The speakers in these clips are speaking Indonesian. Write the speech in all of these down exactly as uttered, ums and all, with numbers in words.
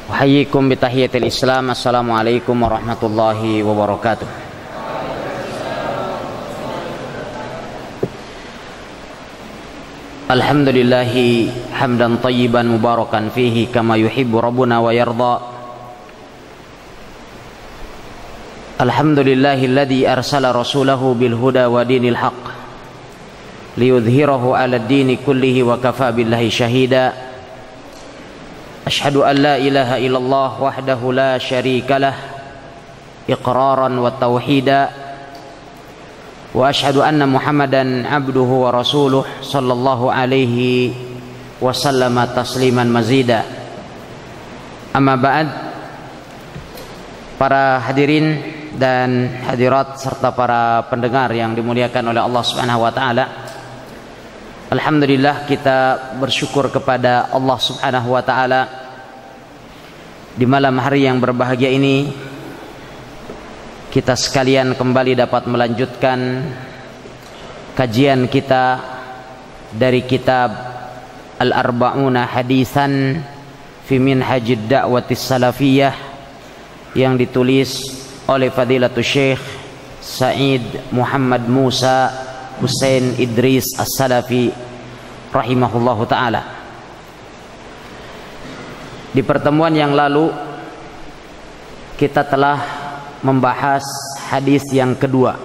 Uhayyikum bitahiyatil Islam. Assalamualaikum warahmatullahi wabarakatuh. Alhamdulillahi hamdan tayyiban mubarakan fihi kama yuhibbu rabbuna wa yarda. Alhamdulillahilladzi arsala rasulahu bil huda wa dinil haqq liyudhhirahu 'alad dini kullihi wa kafa billahi shahida. Ashhadu an la ilaha illallah wahdahu la syarika lah iqraran wa tauhida, wa ashhadu anna Muhammadan abduhu wa rasuluh sallallahu alaihi wa sallama tasliman mazida. Amma ba'd. Para hadirin dan hadirat serta para pendengar yang dimuliakan oleh Allah Subhanahu wa taala, alhamdulillah kita bersyukur kepada Allah Subhanahu wa taala di malam hari yang berbahagia ini kita sekalian kembali dapat melanjutkan kajian kita dari kitab Al-Arba'una Hadisan fi Minhajid Da'watis Salafiyah yang ditulis oleh Fadilatul Syekh Said Muhammad Musa Hussein Idris As-Salafi rahimahullahu ta'ala. Di pertemuan yang lalu kita telah membahas hadis yang kedua.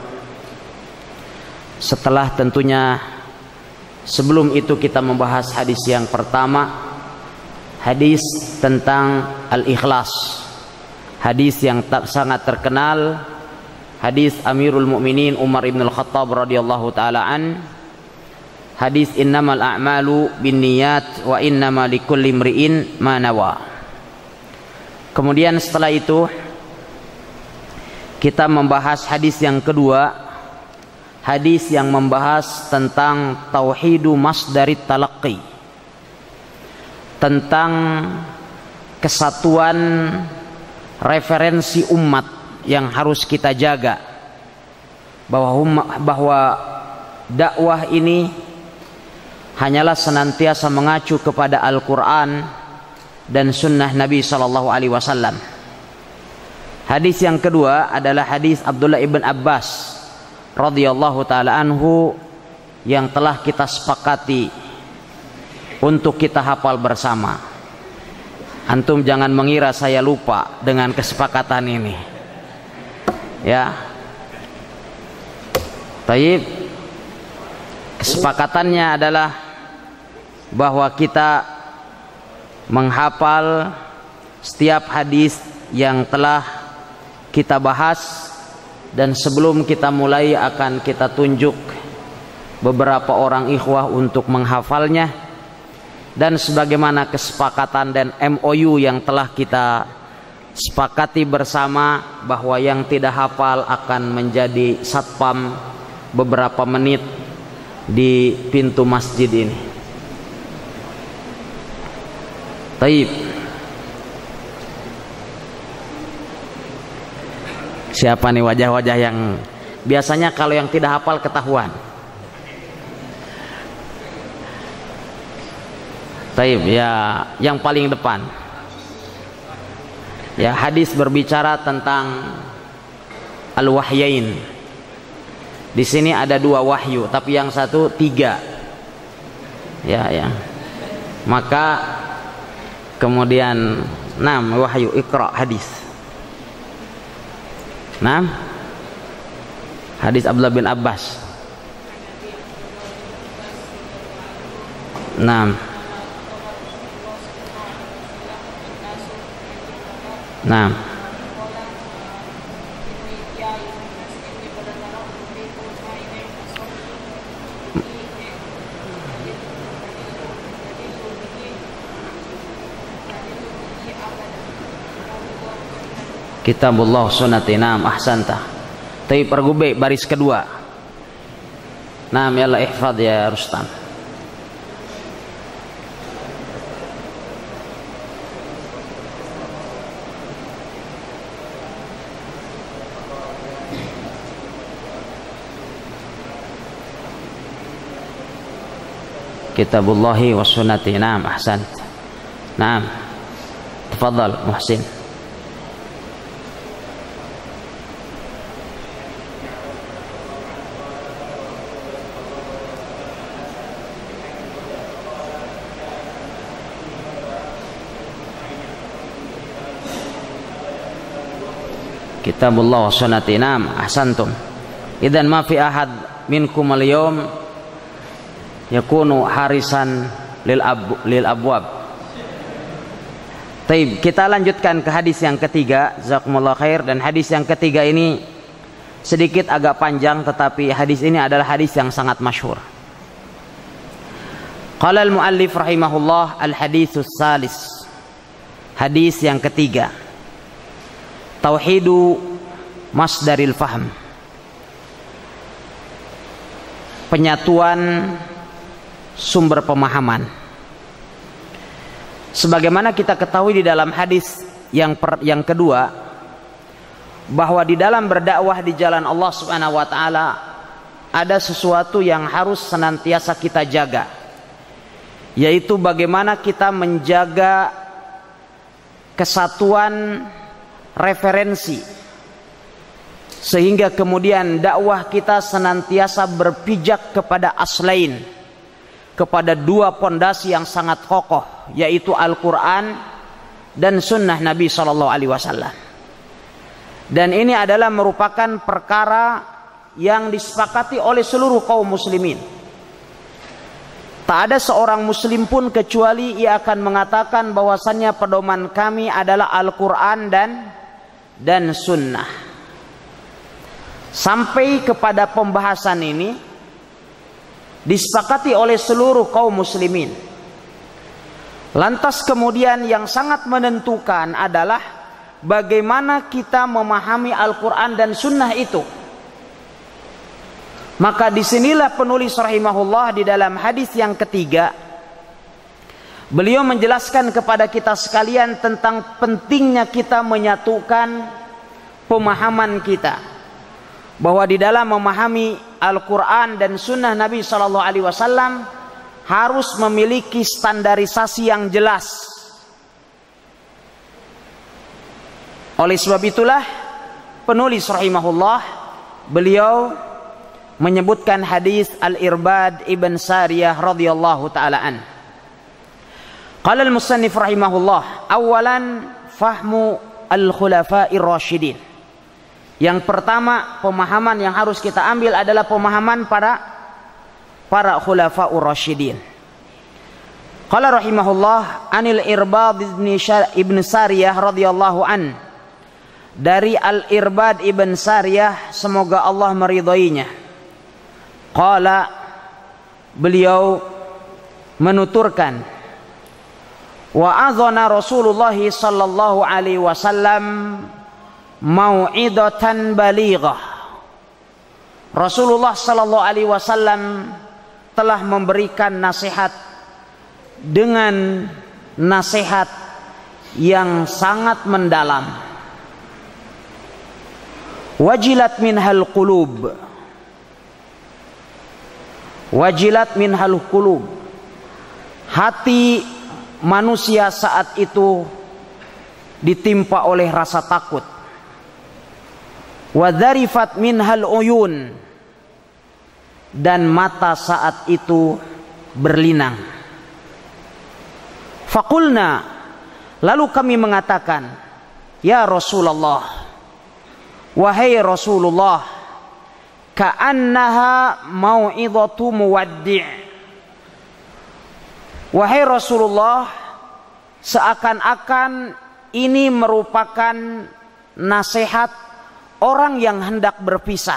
Setelah tentunya sebelum itu kita membahas hadis yang pertama, hadis tentang al-ikhlas. Hadis yang sangat terkenal, hadis Amirul Mukminin Umar ibn al-Khattab radhiyallahu taala an, hadis innamal a'malu binniyat wa innama likulli imri'in ma nawa. Kemudian setelah itu kita membahas hadis yang kedua, hadis yang membahas tentang tauhidu masdarit talaqqi, tentang kesatuan referensi umat yang harus kita jaga, bahwa bahwa dakwah ini hanyalah senantiasa mengacu kepada Al-Quran dan Sunnah Nabi Sallallahu Alaihi Wasallam. Hadis yang kedua adalah hadis Abdullah ibn Abbas radhiyallahu taala anhu yang telah kita sepakati untuk kita hafal bersama. Antum jangan mengira saya lupa dengan kesepakatan ini, ya. Baik. Kesepakatannya adalah bahwa kita menghafal setiap hadis yang telah kita bahas, dan sebelum kita mulai akan kita tunjuk beberapa orang ikhwah untuk menghafalnya. Dan sebagaimana kesepakatan dan M O U yang telah kita sepakati bersama, bahwa yang tidak hafal akan menjadi satpam beberapa menit di pintu masjid ini. Taib. Siapa nih wajah-wajah yang biasanya kalau yang tidak hafal ketahuan? Taib, ya, yang paling depan. Ya, hadis berbicara tentang al-wahyain. Di sini ada dua wahyu, tapi yang satu tiga. Ya, ya. Maka kemudian enam wahyu, Iqra hadis. Enam hadis Abdullah bin Abbas. Enam. Nah, Kitabullah sunatina ahsanta. Tapi pergube baris kedua. Nah, ya Allah ihfad ya Rustam. Kitabullahi wa sunnati. Naam, ahsant. Naam. Tafadhal Muhsin. Kitabullah wa sunnati. Naam, ahsantum. Idzan ma fi ahad minkum al-yawm yakunu harisan lil ab lil abwab. Taib, kita lanjutkan ke hadis yang ketiga. Jazakumullah khair. Dan hadis yang ketiga ini sedikit agak panjang, tetapi hadis ini adalah hadis yang sangat masyhur. Qala al-muallif rahimahullah, al-haditsus salis. Hadis yang ketiga. Tauhidu masdaril faham. Penyatuan sumber pemahaman. Sebagaimana kita ketahui di dalam hadis yang per, yang kedua, bahwa di dalam berdakwah di jalan Allah Subhanahu wa taala ada sesuatu yang harus senantiasa kita jaga, yaitu bagaimana kita menjaga kesatuan referensi, sehingga kemudian dakwah kita senantiasa berpijak kepada aslain, kepada dua pondasi yang sangat kokoh, yaitu Al-Quran dan Sunnah Nabi Shallallahu Alaihi Wasallam. Dan ini adalah merupakan perkara yang disepakati oleh seluruh kaum muslimin. Tak ada seorang muslim pun kecuali ia akan mengatakan bahwasannya pedoman kami adalah Al-Quran dan dan Sunnah. Sampai kepada pembahasan ini disepakati oleh seluruh kaum muslimin. Lantas kemudian yang sangat menentukan adalah bagaimana kita memahami Al-Quran dan Sunnah itu. Maka disinilah penulis rahimahullah di dalam hadis yang ketiga, beliau menjelaskan kepada kita sekalian tentang pentingnya kita menyatukan pemahaman kita, bahwa di dalam memahami Al-Quran dan Sunnah Nabi Shallallahu Alaihi Wasallam harus memiliki standarisasi yang jelas. Oleh sebab itulah penulis rahimahullah beliau menyebutkan hadis Al-Irbad ibn Sariyah radhiyallahu taala an. Qala al-musannif rahimahullah, awalan fahmu al-khulafa'ir rasyidin. Yang pertama, pemahaman yang harus kita ambil adalah pemahaman para para khulafa'ur rasyidin. Qala rahimahullah, anil Irbad ibn Sariyah radhiyallahu an. Dari Al-Irbad ibn Sariyah, semoga Allah meridhoinya. Qala, beliau menuturkan, wa adzana Rasulullah sallallahu alaihi wasallam mau'idatan balighah. Rasulullah sallallahu alaihi wasallam telah memberikan nasihat dengan nasihat yang sangat mendalam. Wajilat minhal qulub. Wajilat minhal qulub. Hati manusia saat itu ditimpa oleh rasa takut. Wadharifat minhal uyun. Dan mata saat itu berlinang. Faqulna, lalu kami mengatakan, ya Rasulullah, wahai Rasulullah, ka'annaha mau'idhatu muwaddi'. Wahai Rasulullah, seakan-akan ini merupakan nasihat orang yang hendak berpisah.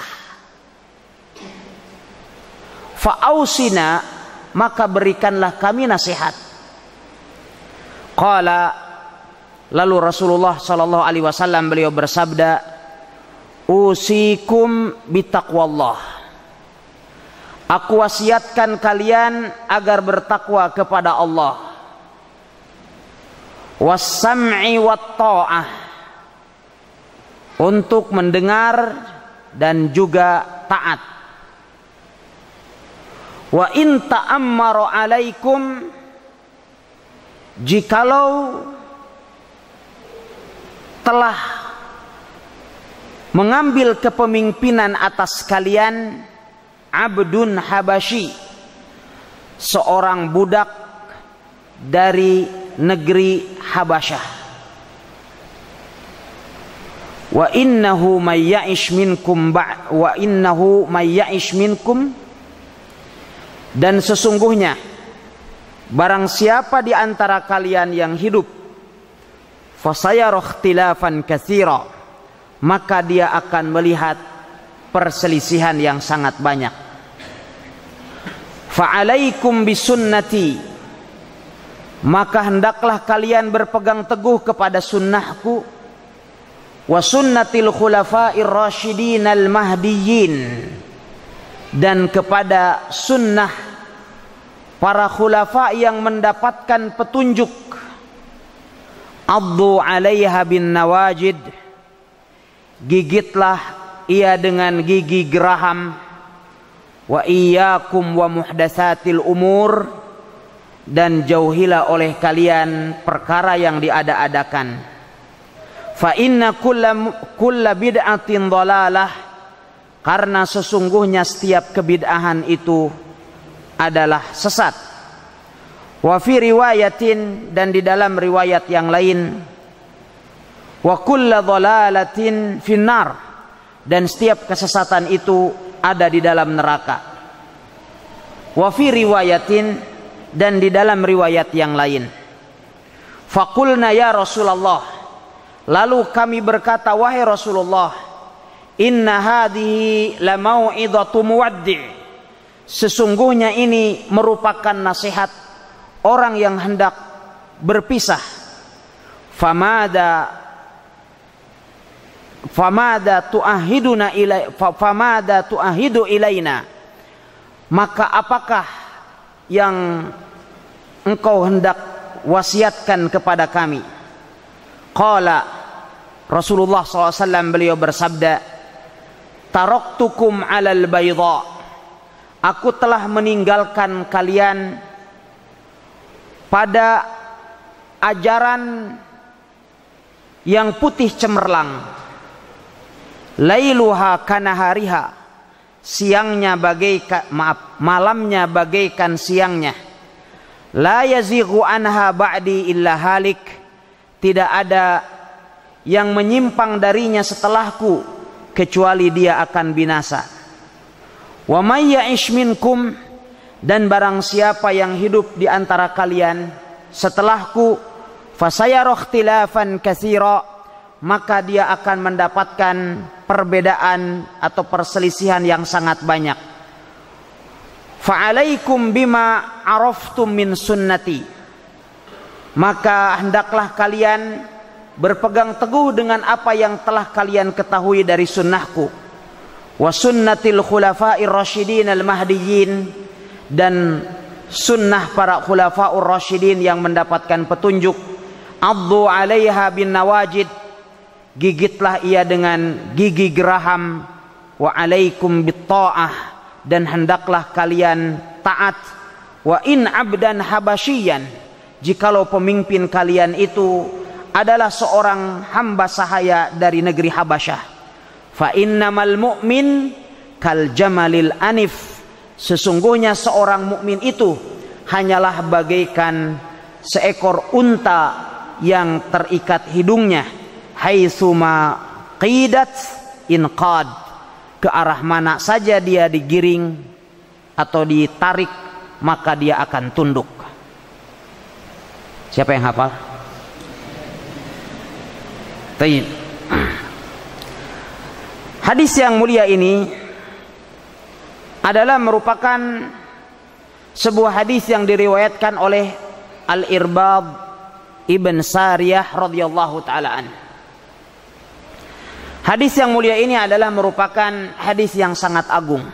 Fa'ausina, maka berikanlah kami nasihat. Qala, lalu Rasulullah sallallahu alaihi wasallam beliau bersabda, usikum bitaqwallah. Aku wasiatkan kalian agar bertakwa kepada Allah. Was-sam'i wat-tha'ah, untuk mendengar dan juga taat. Wa in ta'ammara alaikum, jikalau telah mengambil kepemimpinan atas kalian abdun habasyi, seorang budak dari negeri Habasyah. Wa innahu may ya'ish minkum ba' wa innahu may ya'ish minkum, dan sesungguhnya barang siapa di antara kalian yang hidup fasayara ikhtilafan katsira, maka dia akan melihat perselisihan yang sangat banyak. Fa'alaikum bisunnati, maka hendaklah kalian berpegang teguh kepada sunnahku, wa sunnatil khulafa'ir rasyidin al mahdiyyin, dan kepada sunnah para khulafa yang mendapatkan petunjuk. Addu 'alaiha bin nawajid, gigitlah ia dengan gigi geraham. Wa iyyakum wa muhdatsatil umur, dan jauhilah oleh kalian perkara yang diada-adakan. Fa inna kulla kulla bid'atin dhalalah, karena sesungguhnya setiap kebid'ahan itu adalah sesat. Wa fi riwayatin, dan di dalam riwayat yang lain, wa kulla dhalalatin finnar, dan setiap kesesatan itu ada di dalam neraka. Wa fi riwayatin, dan di dalam riwayat yang lain, faqulna ya Rasulullah, lalu kami berkata, wahai Rasulullah, inna hadhihi la mau'idatu muwaddi', sesungguhnya ini merupakan nasihat orang yang hendak berpisah. Famada famada tu'ahiduna ilai famada tu'ahidu ilaina, maka apakah yang engkau hendak wasiatkan kepada kami? Qala, Rasulullah shallallahu alaihi wasallam beliau bersabda, taraktukum alal bayda, aku telah meninggalkan kalian pada ajaran yang putih cemerlang. Lailuha kanahariha, siangnya bagaikan maaf malamnya bagaikan siangnya. La yazighu anha ba'di illa halik, tidak ada yang menyimpang darinya setelahku kecuali dia akan binasa. Wa may ya'ish minkum, dan barang siapa yang hidup di antara kalian setelahku, fasayara ikhtilafan katsira, maka dia akan mendapatkan perbedaan atau perselisihan yang sangat banyak. Fa'alaikum bima araftum min sunnati, maka hendaklah kalian berpegang teguh dengan apa yang telah kalian ketahui dari sunnahku. Wa sunnatil khulafa'ir rasyidin al mahdiyyin, dan sunnah para khulafa'ur rasyidin yang mendapatkan petunjuk. Addu 'alaiha bin nawajid, gigitlah ia dengan gigi geraham. Wa 'alaikum bit ta'ah, dan hendaklah kalian taat. Wa in 'abdan habasyian, jikalau pemimpin kalian itu adalah seorang hamba sahaya dari negeri Habasyah. Fa innamal mu'min kal jamalil anif, sesungguhnya seorang mukmin itu hanyalah bagaikan seekor unta yang terikat hidungnya. Haitsuma qidat inqad, ke arah mana saja dia digiring atau ditarik maka dia akan tunduk. Siapa yang hafal? Baik. Hadis yang mulia ini adalah merupakan sebuah hadis yang diriwayatkan oleh Al-Irbad Ibn Sariyah radhiyallahu taala an. Hadis yang mulia ini adalah merupakan hadis yang sangat agung,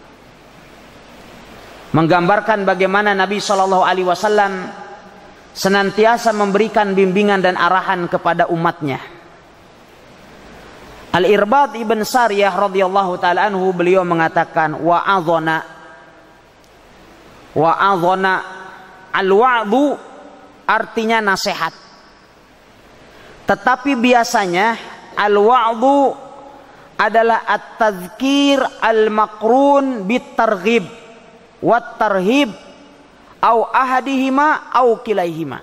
menggambarkan bagaimana Nabi shallallahu alaihi wasallam senantiasa memberikan bimbingan dan arahan kepada umatnya. Al-Irbad Ibn Sariyah radhiyallahu taala anhu, beliau mengatakan wa'adhana wa'adhana, al-wa'dhu artinya nasihat. Tetapi biasanya al-wa'dhu adalah at-tadhkir al-maqrun bit-targhib wat-tarhib au ahadihima au kilaihima.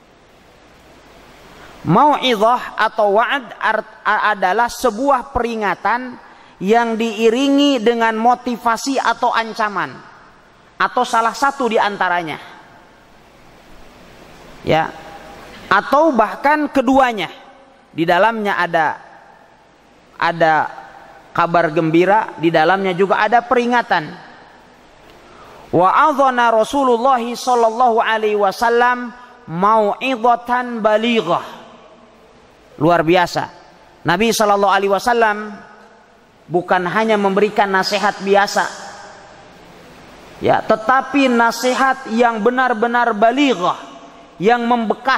Mau'izah atau wa'd adalah sebuah peringatan yang diiringi dengan motivasi atau ancaman, atau salah satu di antaranya, ya, atau bahkan keduanya. Di dalamnya ada ada kabar gembira, di dalamnya juga ada peringatan. Wa adzana Rasulullah sallallahu alaihi wasallam mau'izatan balighah. Luar biasa. Nabi sallallahu alaihi wasallam bukan hanya memberikan nasihat biasa, ya, tetapi nasihat yang benar-benar balighah, yang membekas,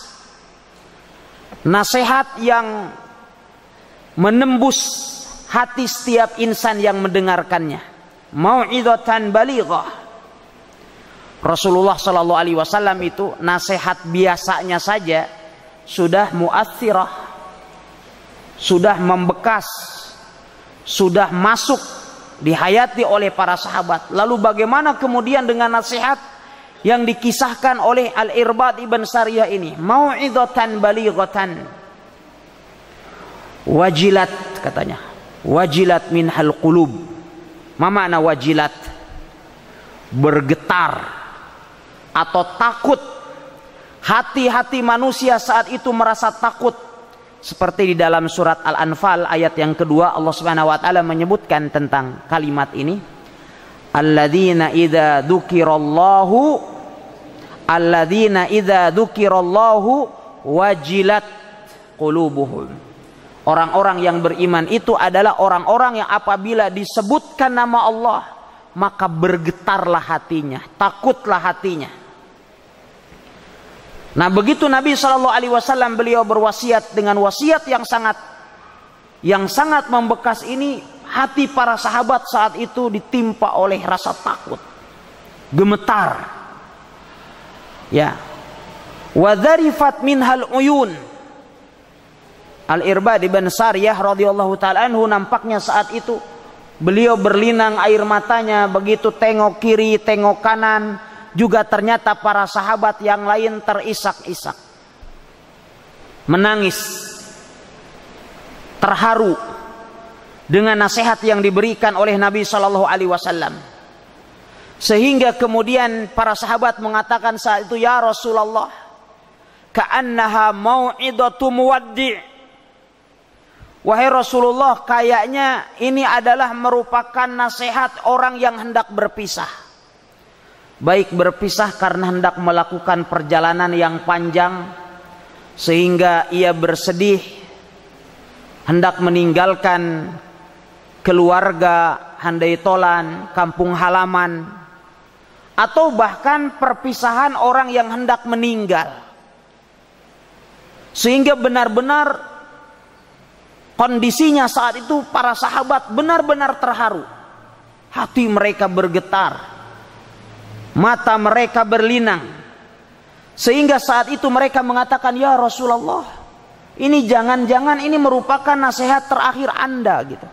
nasihat yang menembus hati setiap insan yang mendengarkannya. Mau'izatan balighah. Rasulullah sallallahu alaihi wasallam itu nasihat biasanya saja sudah mu'athirah, sudah membekas, sudah masuk dihayati oleh para sahabat. Lalu bagaimana kemudian dengan nasihat yang dikisahkan oleh Al-Irbad ibn Sariyah ini? Mau'izatan balighatan. Wajilat katanya. Wajilat minhal qulub. Ma makna wajilat? Bergetar atau takut. Hati-hati manusia saat itu merasa takut. Seperti di dalam surat Al-Anfal ayat yang kedua, Allah Subhanahu wa taala menyebutkan tentang kalimat ini. Alladzina idza dzukirallahu alladzina idza dzukirallahu wajilat qulubuhum. Orang-orang yang beriman itu adalah orang-orang yang apabila disebutkan nama Allah, maka bergetarlah hatinya, takutlah hatinya. Nah, begitu Nabi shallallahu alaihi wasallam beliau berwasiat dengan wasiat yang sangat yang sangat membekas ini, hati para sahabat saat itu ditimpa oleh rasa takut, gemetar. Ya. Wa dzarifat minhal uyun. Al-Irbad ibn Sariyah radhiyallahu taala anhu nampaknya saat itu beliau berlinang air matanya, begitu tengok kiri, tengok kanan. Juga ternyata para sahabat yang lain terisak-isak, menangis, terharu dengan nasihat yang diberikan oleh Nabi Shallallahu Alaihi Wasallam. Sehingga kemudian para sahabat mengatakan saat itu, ya Rasulullah, ka'annaha mau'idatu muwaddi'. Wahai Rasulullah, kayaknya ini adalah merupakan nasihat orang yang hendak berpisah. Baik berpisah karena hendak melakukan perjalanan yang panjang sehingga ia bersedih, hendak meninggalkan keluarga, handai tolan, kampung halaman, atau bahkan perpisahan orang yang hendak meninggal, sehingga benar-benar kondisinya saat itu para sahabat benar-benar terharu, hati mereka bergetar, mata mereka berlinang, sehingga saat itu mereka mengatakan, ya Rasulullah, ini jangan-jangan ini merupakan nasihat terakhir Anda gitu.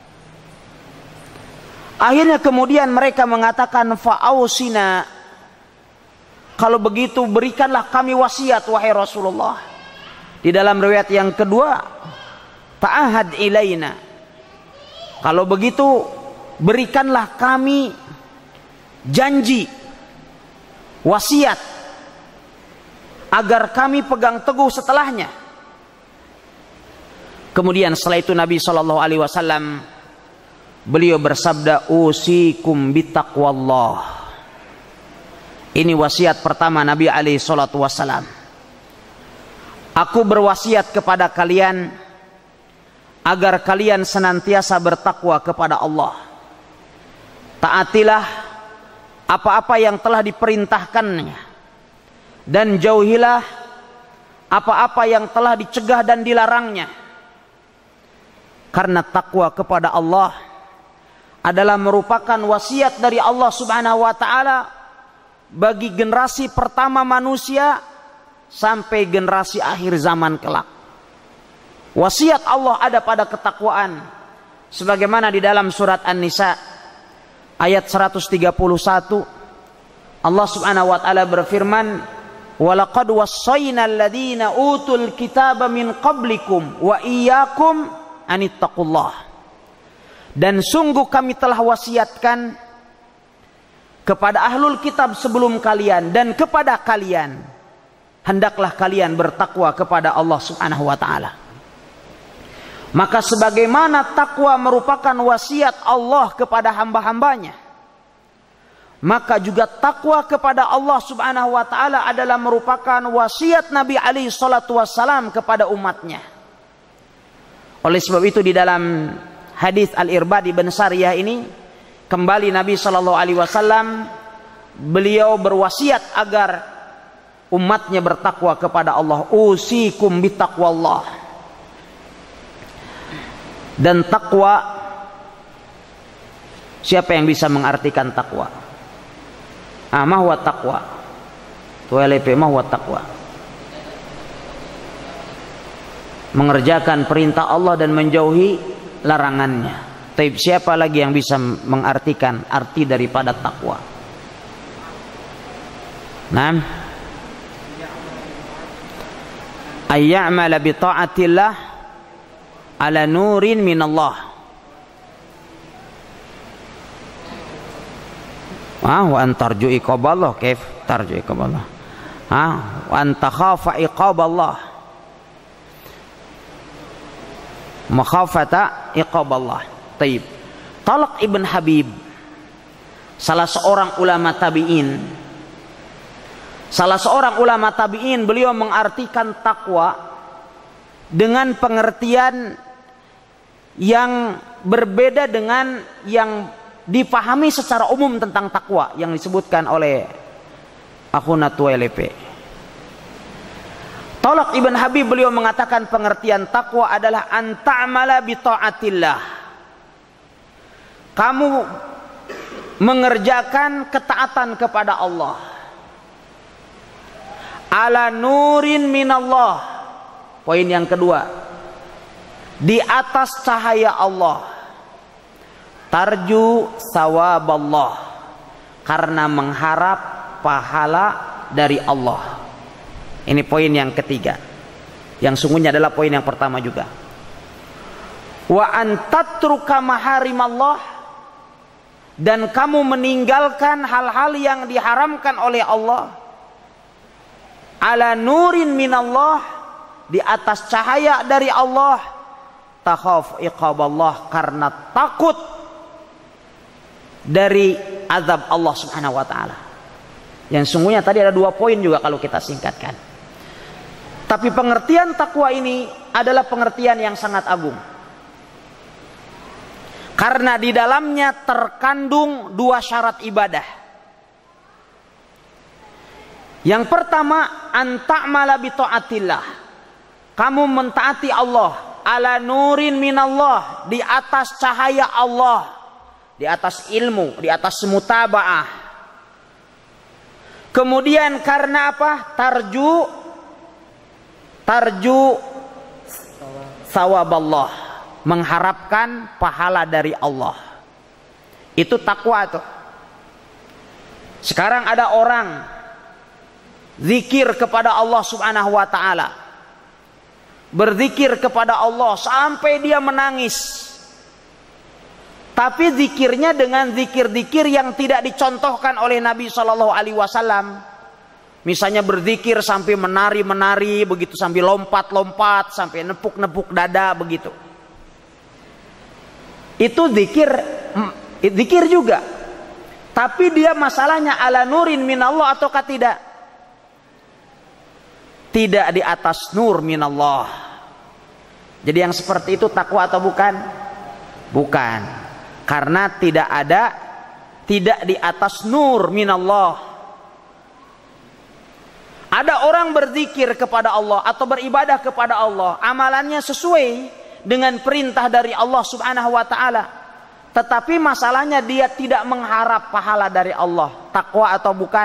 Akhirnya kemudian mereka mengatakan, fa'ausina, kalau begitu berikanlah kami wasiat wahai Rasulullah. Di dalam riwayat yang kedua, ta'ahad ilaina, kalau begitu berikanlah kami janji, wasiat, agar kami pegang teguh setelahnya. Kemudian setelah itu Nabi shallallahu alaihi wasallam beliau bersabda, usikum bitaqwallah. Ini wasiat pertama Nabi alaihi salatu wasallam. Aku berwasiat kepada kalian agar kalian senantiasa bertakwa kepada Allah. Taatilah apa-apa yang telah diperintahkannya, dan jauhilah apa-apa yang telah dicegah dan dilarangnya. Karena takwa kepada Allah adalah merupakan wasiat dari Allah Subhanahu wa taala bagi generasi pertama manusia sampai generasi akhir zaman kelak. Wasiat Allah ada pada ketakwaan. Sebagaimana di dalam surat An-Nisa ayat seratus tiga puluh satu, Allah Subhanahu wa taala berfirman, "Walaqad wassayna alladziina utul kitaba min qablikum wa iyyakum anittaqullah." Dan sungguh kami telah wasiatkan kepada ahlul kitab sebelum kalian dan kepada kalian, hendaklah kalian bertakwa kepada Allah Subhanahu wa taala. Maka sebagaimana takwa merupakan wasiat Allah kepada hamba-hambanya, maka juga takwa kepada Allah Subhanahu wa taala adalah merupakan wasiat Nabi alaihi salatu wassalam kepada umatnya. Oleh sebab itu di dalam hadis Al-Irbad bin Sariyah ini, kembali Nabi sallallahu alaihi wasallam beliau berwasiat agar umatnya bertakwa kepada Allah. Usikum bittaqwallah. Dan takwa, siapa yang bisa mengartikan takwa? Ah, ma huwa taqwa? Tu L P ma huwa taqwa? Mengerjakan perintah Allah dan menjauhi larangannya. Tapi siapa lagi yang bisa mengartikan arti daripada takwa? Naam. Ayya'mala bi ta'atillah ala nurin minallah. Ah, wa antarju iqaballah. Kaif tarju iqaballah? Ah, wa antakhafa iqaballah. Makhafata iqaballah. Taib. Talq ibn Habib, salah seorang ulama tabi'in. Salah seorang ulama tabi'in, beliau mengartikan takwa dengan pengertian yang berbeda dengan yang dipahami secara umum tentang takwa yang disebutkan oleh akhuna T L P. Talq ibn Habib beliau mengatakan pengertian takwa adalah an ta'mala bi ta'atillah. Kamu mengerjakan ketaatan kepada Allah ala nurin minallah. Poin yang kedua, di atas cahaya Allah. Tarju sawaballah, karena mengharap pahala dari Allah. Ini poin yang ketiga, yang sungguhnya adalah poin yang pertama juga. Wa antatruka maharimallah, dan kamu meninggalkan hal-hal yang diharamkan oleh Allah. Ala nurin minallah, di atas cahaya dari Allah. Takhaf iqaballah, karena takut dari azab Allah Subhanahu wa taala. Yang sungguhnya tadi ada dua poin juga kalau kita singkatkan. Tapi pengertian takwa ini adalah pengertian yang sangat agung. Karena di dalamnya terkandung dua syarat ibadah. Yang pertama, an ta'mala bi ta'atillah. Kamu mentaati Allah ala nurin minallah, di atas cahaya Allah, di atas ilmu, di atas mutaba'ah. Kemudian karena apa? Tarju tarju sawaballah, mengharapkan pahala dari Allah. Itu takwa tuh. Sekarang ada orang zikir kepada Allah Subhanahu wa taala, berzikir kepada Allah sampai dia menangis. Tapi zikirnya dengan zikir-zikir yang tidak dicontohkan oleh Nabi shallallahu alaihi wasallam. Misalnya berzikir sampai menari-menari, begitu sambil lompat-lompat, sampai nepuk-nepuk dada, begitu. Itu zikir, zikir juga. Tapi dia masalahnya ala nurin minallah ataukah tidak? Tidak di atas nur minallah. Jadi yang seperti itu takwa atau bukan? Bukan. Karena tidak ada, tidak di atas nur minallah. Ada orang berzikir kepada Allah atau beribadah kepada Allah, amalannya sesuai dengan perintah dari Allah Subhanahu wa taala. Tetapi masalahnya dia tidak mengharap pahala dari Allah. Takwa atau bukan?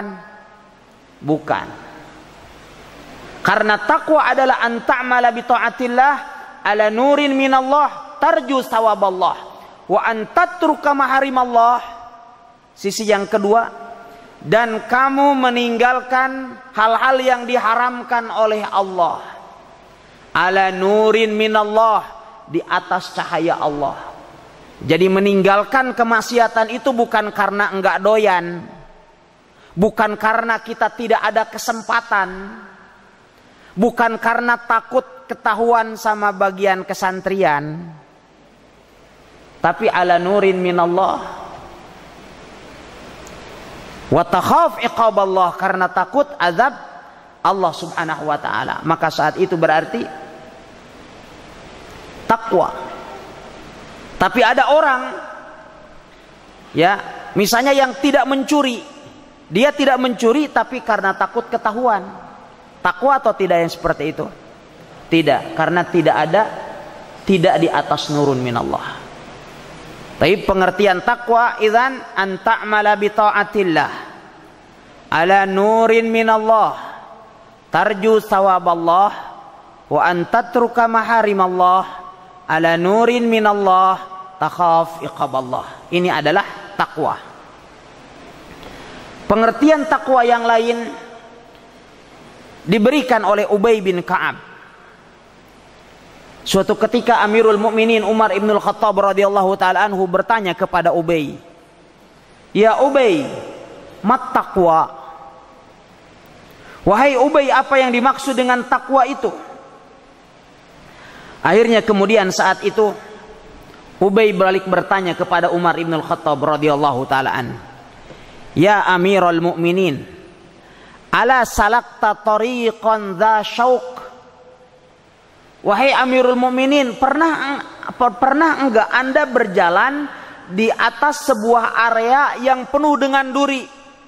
Bukan. Karena takwa adalah an ta'mala bi ta'atillah ala nurin minallah tarju thawaballah wa an tatruka maharimallah. Sisi yang kedua, dan kamu meninggalkan hal-hal yang diharamkan oleh Allah. Ala nurin minallah, di atas cahaya Allah. Jadi meninggalkan kemaksiatan itu bukan karena enggak doyan, bukan karena kita tidak ada kesempatan, bukan karena takut ketahuan sama bagian kesantrian, tapi ala nurin minallah. Wa takhaf iqaballah, karena takut azab Allah subhanahu wa ta'ala. Maka saat itu berarti takwa. Tapi ada orang, ya, misalnya yang tidak mencuri, dia tidak mencuri tapi karena takut ketahuan. Takwa atau tidak yang seperti itu? Tidak, karena tidak ada, tidak di atas nurun minallah. Tapi pengertian takwa idzan an ta'mala bi ta'atillah ala nurin minallah tarju thawaballah wa an tatruka maharimallah ala nurin minallah takhaf iqaballah. Ini adalah takwa. Pengertian takwa yang lain diberikan oleh Ubay bin Ka'ab. Suatu ketika Amirul Mukminin Umar ibn al-Khattab radhiyallahu ta'ala anhu bertanya kepada Ubay, "Ya Ubay, mat taqwa?" Wahai Ubay, apa yang dimaksud dengan takwa itu? Akhirnya kemudian saat itu Ubay balik bertanya kepada Umar ibn al-Khattab radhiyallahu ta'ala an, "Ya Amirul Mukminin, ala salakta tariqan dha syauq?" Wahai Amirul Mukminin, pernah pernah enggak Anda berjalan di atas sebuah area yang penuh dengan duri?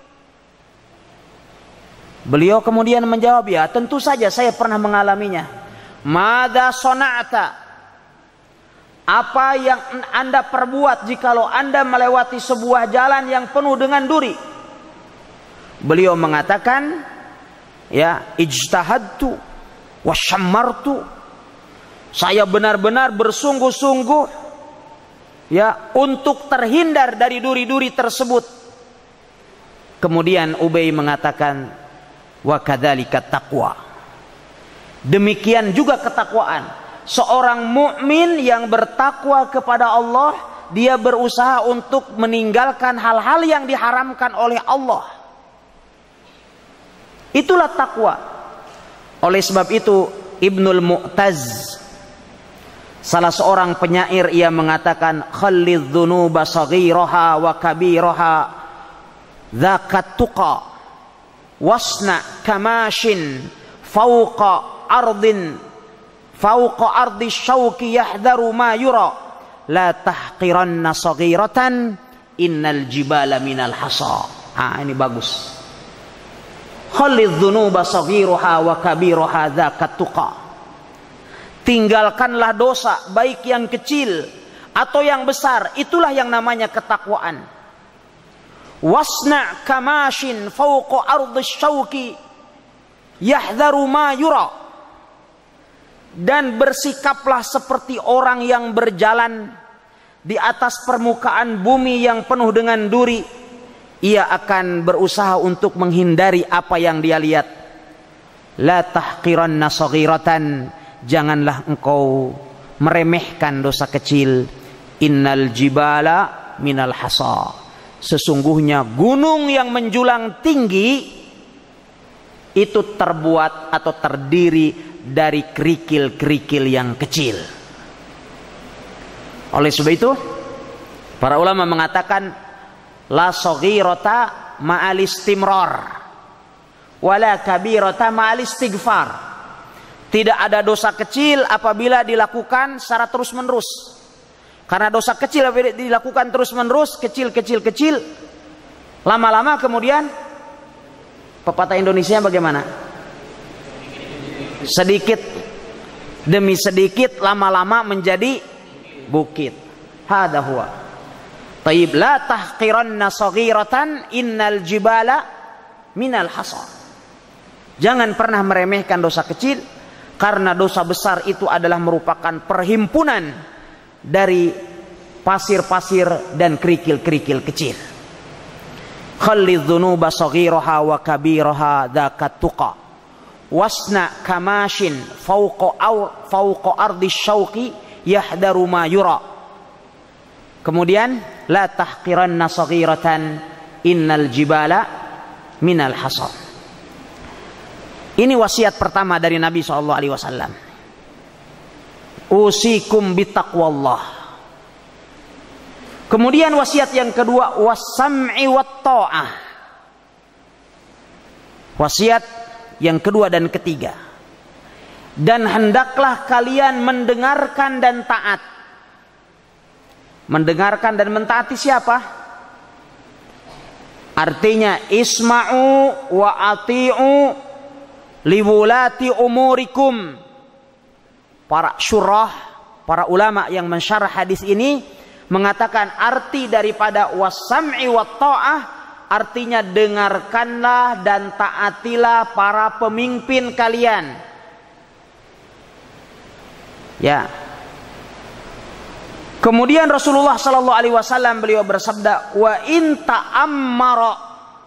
Beliau kemudian menjawab, "Ya, tentu saja saya pernah mengalaminya." "Madza sona'ta?" Apa yang Anda perbuat jikalau Anda melewati sebuah jalan yang penuh dengan duri? Beliau mengatakan, "Ya, ijtahadtu wa syammartu." Saya benar-benar bersungguh-sungguh, ya, untuk terhindar dari duri-duri tersebut. Kemudian Ubay mengatakan, "Wa kadzalika taqwa." Demikian juga ketakwaan. Seorang mukmin yang bertakwa kepada Allah, dia berusaha untuk meninggalkan hal-hal yang diharamkan oleh Allah. Itulah takwa. Oleh sebab itu Ibnul Mu'taz, salah seorang penyair, ia mengatakan, "Khallidz dzunuba saghiraha wa kabiraha dzakat tuqa wasna kamashin fauqa ardin fauqa ardi syauqi yahdharu ma yura la tahqiranna saghiratan innal jibala minal hasa." Ah, ini bagus. Khallidz dzunuba saghiraha wa kabiraha dzakat tuqa. Tinggalkanlah dosa, baik yang kecil atau yang besar, itulah yang namanya ketakwaan. Wasna kamashin fauqa ardi syauqi yahdharu ma yura. Dan bersikaplah seperti orang yang berjalan di atas permukaan bumi yang penuh dengan duri. Ia akan berusaha untuk menghindari apa yang dia lihat. La tahqiranna saghiratan. Janganlah engkau meremehkan dosa kecil. Innal jibala minal hasa. Sesungguhnya gunung yang menjulang tinggi itu terbuat atau terdiri dari kerikil-kerikil yang kecil. Oleh sebab itu para ulama mengatakan la saghirata ma'al istimrar wala kabirata ma'al istighfar. Tidak ada dosa kecil apabila dilakukan secara terus-menerus. Karena dosa kecil apabila dilakukan terus-menerus, kecil-kecil-kecil, lama-lama kemudian, pepatah Indonesia bagaimana? Sedikit demi sedikit, lama-lama menjadi bukit. Hada huwa. Taib la tahqiranna saghiratan innal jibala minal hasa. Jangan pernah meremehkan dosa kecil, Karena dosa besar itu adalah merupakan perhimpunan dari pasir-pasir dan kerikil-kerikil kecil. Khallidz dzunuba saghiraha wa kabiraha dzakat tuqa. Wasna kamashin fauqa aw fauqa ardi syauqi yahdaru ma yura. Kemudian la tahqiranna saghiratan innal jibala minal hasa. Ini wasiat pertama dari Nabi shallallahu alaihi wasallam. Usikum bitaqwallah. Kemudian wasiat yang kedua, wasam'i wat ta'ah. Wasiat yang kedua dan ketiga. Dan hendaklah kalian mendengarkan dan taat. Mendengarkan dan mentaati siapa? Artinya isma'u wa ati'u liwulati umurikum. Para syurah, para ulama yang mensyarah hadis ini mengatakan arti daripada wasam'i wat ta'ah artinya dengarkanlah dan taatilah para pemimpin kalian. Ya. Kemudian Rasulullah sallallahu alaihi wasallam beliau bersabda, wa in ta'ammara,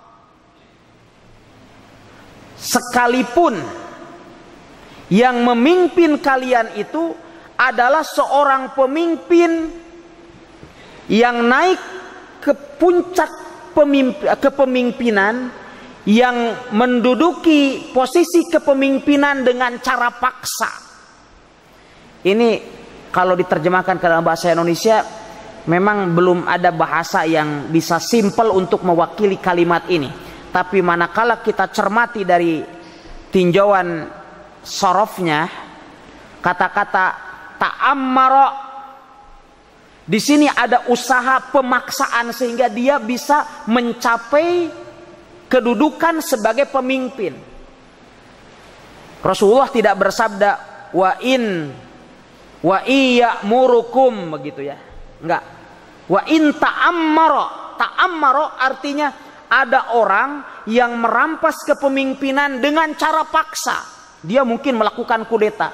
sekalipun yang memimpin kalian itu adalah seorang pemimpin yang naik ke puncak pemimpi, kepemimpinan, yang menduduki posisi kepemimpinan dengan cara paksa. Ini kalau diterjemahkan ke dalam bahasa Indonesia memang belum ada bahasa yang bisa simpel untuk mewakili kalimat ini. Tapi manakala kita cermati dari tinjauan sorofnya, kata-kata ta'ammara di sini ada usaha pemaksaan sehingga dia bisa mencapai kedudukan sebagai pemimpin. Rasulullah tidak bersabda wa in wa iya murukum begitu ya. Enggak. Wa in ta'ammara. Ta'ammara artinya ada orang yang merampas kepemimpinan dengan cara paksa. Dia mungkin melakukan kudeta.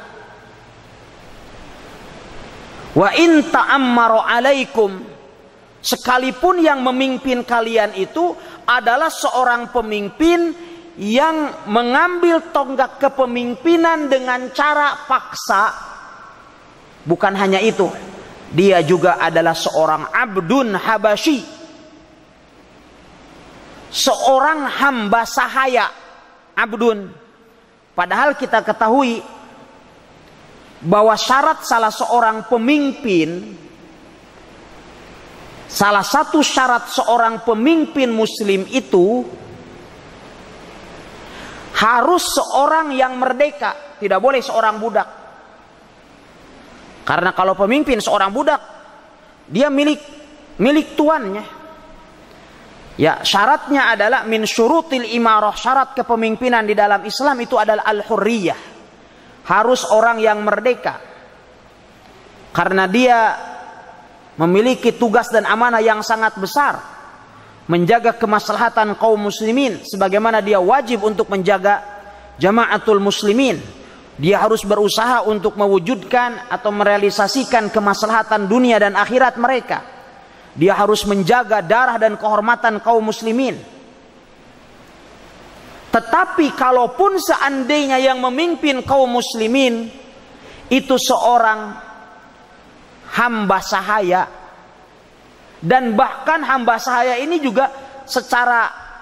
Wa in ta'ammara alaikum, sekalipun yang memimpin kalian itu adalah seorang pemimpin yang mengambil tonggak kepemimpinan dengan cara paksa. Bukan hanya itu, dia juga adalah seorang abdun habasyi, seorang hamba sahaya, abdun. Padahal kita ketahui bahwa syarat salah seorang pemimpin, salah satu syarat seorang pemimpin muslim itu harus seorang yang merdeka, tidak boleh seorang budak. Karena kalau pemimpin seorang budak, dia milik milik tuannya. Ya, syaratnya adalah min syurutil imarah, syarat kepemimpinan di dalam Islam itu adalah al-hurriyah. Harus orang yang merdeka. Karena dia memiliki tugas dan amanah yang sangat besar, menjaga kemaslahatan kaum muslimin sebagaimana dia wajib untuk menjaga jamaatul muslimin. Dia harus berusaha untuk mewujudkan atau merealisasikan kemaslahatan dunia dan akhirat mereka. Dia harus menjaga darah dan kehormatan kaum muslimin. Tetapi kalaupun seandainya yang memimpin kaum muslimin itu seorang hamba sahaya, dan bahkan hamba sahaya ini juga secara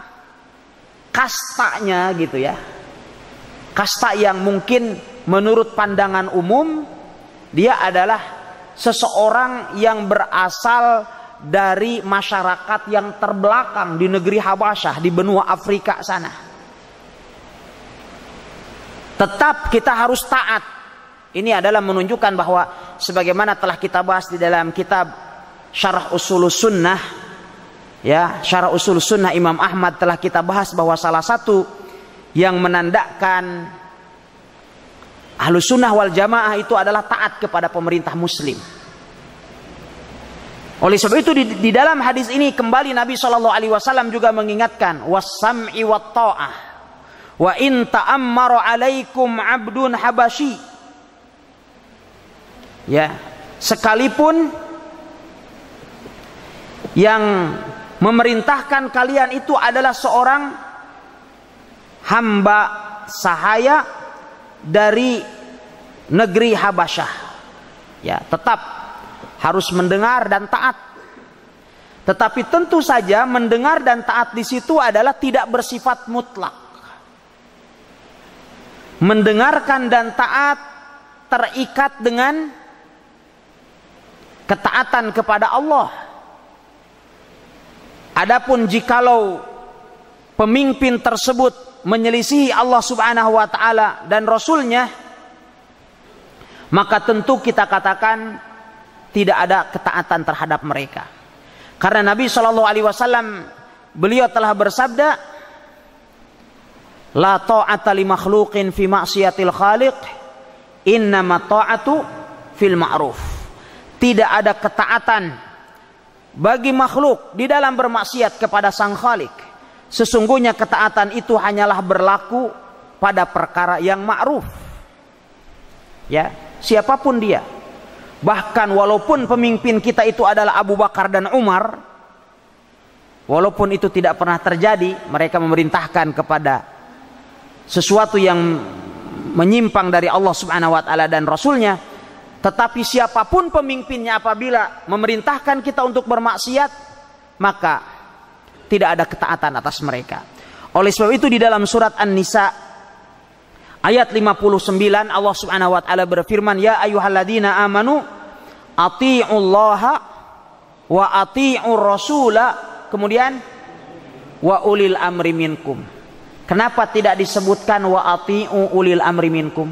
kastanya gitu ya, kasta yang mungkin menurut pandangan umum dia adalah seseorang yang berasal dari masyarakat yang terbelakang di negeri Habasyah, di benua Afrika sana. Tetap kita harus taat. Ini adalah menunjukkan bahwa sebagaimana telah kita bahas di dalam kitab Syarah Ushulus Sunnah, ya, Syarah Ushulus Sunnah Imam Ahmad telah kita bahas bahwa salah satu yang menandakan Ahlus Sunnah wal Jamaah itu adalah taat kepada pemerintah muslim. Oleh sebab itu di, di dalam hadis ini kembali Nabi shallallahu alaihi wasallam juga mengingatkan wasam'i wat ta'ah, Wa in ta'ammara 'alaikum 'abdun habasyi. Ya, sekalipun yang memerintahkan kalian itu adalah seorang hamba sahaya dari negeri Habasyah, ya, tetap harus mendengar dan taat. Tetapi tentu saja mendengar dan taat di situ adalah tidak bersifat mutlak. Mendengarkan dan taat terikat dengan ketaatan kepada Allah. Adapun jikalau pemimpin tersebut menyelisihi Allah Subhanahu wa taala dan Rasulnya, maka tentu kita katakan tidak ada ketaatan terhadap mereka. Karena Nabi shallallahu alaihi wasallam beliau telah bersabda, la ta'ata li makhluqin fi ma'siyatil khaliq, innama ta'atu fil ma'ruf. Tidak ada ketaatan bagi makhluk di dalam bermaksiat kepada sang Khalik. Sesungguhnya ketaatan itu hanyalah berlaku pada perkara yang ma'ruf. Ya, siapapun dia. Bahkan walaupun pemimpin kita itu adalah Abu Bakar dan Umar, walaupun itu tidak pernah terjadi, mereka memerintahkan kepada sesuatu yang menyimpang dari Allah Subhanahu wa taala dan Rasulnya. Tetapi siapapun pemimpinnya apabila memerintahkan kita untuk bermaksiat, maka tidak ada ketaatan atas mereka. Oleh sebab itu di dalam surat An-Nisa ayat lima puluh sembilan Allah Subhanahu wa taala berfirman, ya ayyuhalladzina amanu athi'ullaha wa athi'ur rasula, kemudian wa ulil amri minkum. Kenapa tidak disebutkan wa athi'u ulil amri minkum?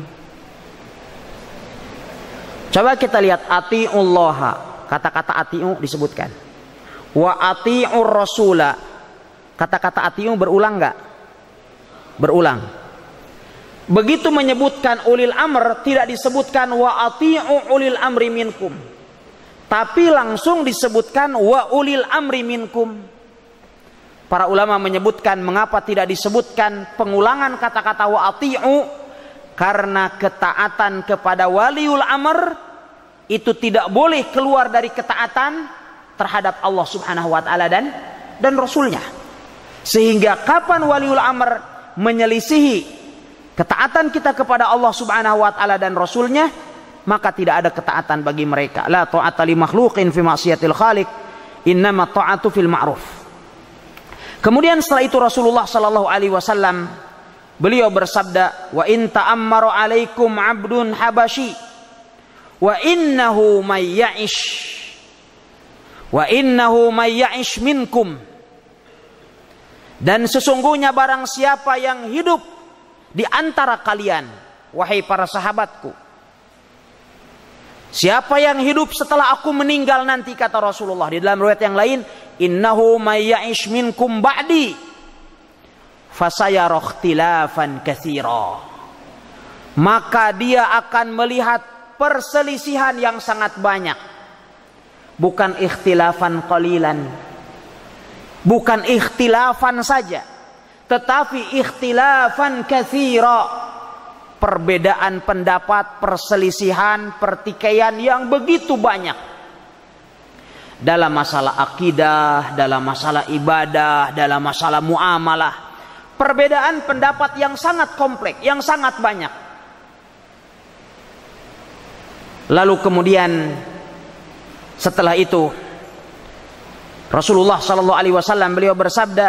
Coba kita lihat ati'ullaha, kata-kata ati'u disebutkan. Wa ati'ur rasula, kata-kata ati'u berulang enggak? Berulang. Begitu menyebutkan ulil amr tidak disebutkan wa ati'u ulil amri minkum. Tapi langsung disebutkan wa ulil amri minkum. Para ulama menyebutkan mengapa tidak disebutkan pengulangan kata-kata wa ati'u, karena ketaatan kepada waliul amr itu tidak boleh keluar dari ketaatan terhadap Allah Subhanahu wa taala dan dan Rasulnya. Sehingga kapan waliul amr menyelisihi ketaatan kita kepada Allah Subhanahu wa taala dan Rasulnya, maka tidak ada ketaatan bagi mereka. La ta'ata li makhluqin fi ma'siyatil khaliq, innama ta'atu fil ma'ruf. Kemudian setelah itu Rasulullah sallallahu alaihi wasallam beliau bersabda, wa in ta'ammaru 'alaikum 'abdun habasyi wa innahu may ya'ish wa innahu may ya'ish minkum. Dan sesungguhnya barang siapa yang hidup di antara kalian, wahai para sahabatku, siapa yang hidup setelah aku meninggal nanti, kata Rasulullah. Di dalam riwayat yang lain, innahu may ya'ish minkum ba'di fasayara ikhtilafan katsira. Maka dia akan melihat perselisihan yang sangat banyak. Bukan ikhtilafan qalilan, bukan ikhtilafan saja, tetapi ikhtilafan katsira, perbedaan pendapat, perselisihan, pertikaian yang begitu banyak dalam masalah akidah, dalam masalah ibadah, dalam masalah muamalah. Perbedaan pendapat yang sangat kompleks, yang sangat banyak. Lalu kemudian setelah itu Rasulullah Shallallahu Alaihi Wasallam beliau bersabda,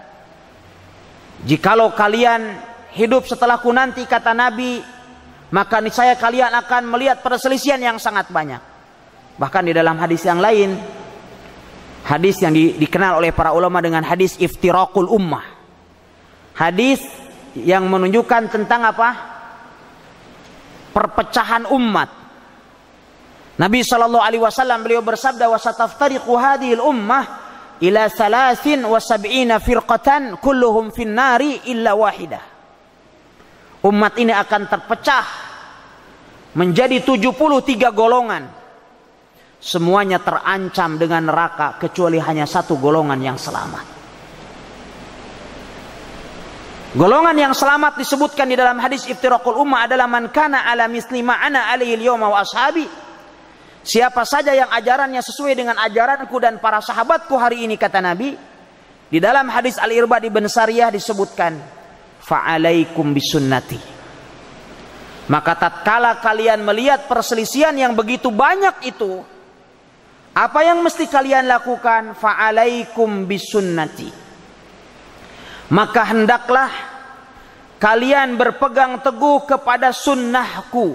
jikalau kalian hidup setelahku nanti, kata Nabi, maka niscaya kalian akan melihat perselisihan yang sangat banyak. Bahkan di dalam hadis yang lain, hadis yang di, dikenal oleh para ulama dengan hadis iftiraqul ummah, hadis yang menunjukkan tentang apa? Perpecahan umat. Nabi Shallallahu Alaihi Wasallam beliau bersabda, wasataftariqu hadhil ummah ila thalathin wa sab'ina firqatan kulluhum fin nari illa wahidah. Umat ini akan terpecah menjadi tujuh puluh tiga golongan. Semuanya terancam dengan neraka kecuali hanya satu golongan yang selamat. Golongan yang selamat disebutkan di dalam hadis iftiraqul ummah adalah man kana ala misli ma ana alaihi al-yawma wa ashabi. Siapa saja yang ajarannya sesuai dengan ajaranku dan para sahabatku hari ini, kata Nabi. Di dalam hadis Al-Irbad ibn Sariyah disebutkan, fa'alaikum bisunnati. Maka tatkala kalian melihat perselisihan yang begitu banyak itu, apa yang mesti kalian lakukan? Fa'alaikum bisunnati. Maka hendaklah kalian berpegang teguh kepada sunnahku,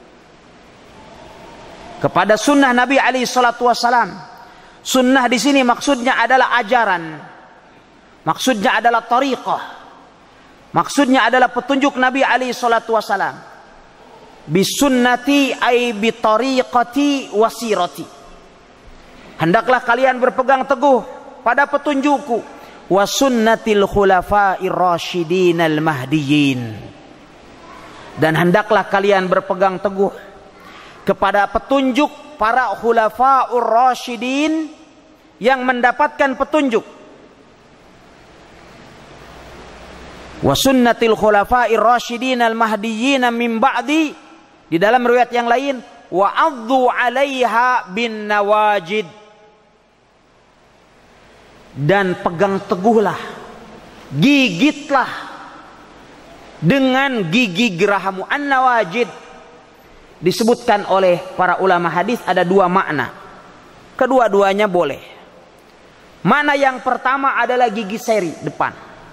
kepada sunnah Nabi alaihi salatu wassalam. Sunnah di sini maksudnya adalah ajaran, maksudnya adalah tariqah, maksudnya adalah petunjuk Nabi alaihi salatu wassalam. Bisunnati ay bitariqati wasirati. Hendaklah kalian berpegang teguh pada petunjukku. Wa sunnatil khulafa'ir rasyidin al mahdiyyin. Dan hendaklah kalian berpegang teguh kepada petunjuk para khulafa'ur rasyidin yang mendapatkan petunjuk. Wa sunnatil khulafa'ir rasyidin al mahdiyyin min ba'di. Di dalam riwayat yang lain, wa addu 'alaiha bin nawajid. Dan pegang teguhlah, gigitlah dengan gigi gerahamu. An-nawajid disebutkan oleh para ulama hadis ada dua makna. Kedua-duanya boleh. Makna yang pertama adalah gigi seri depan.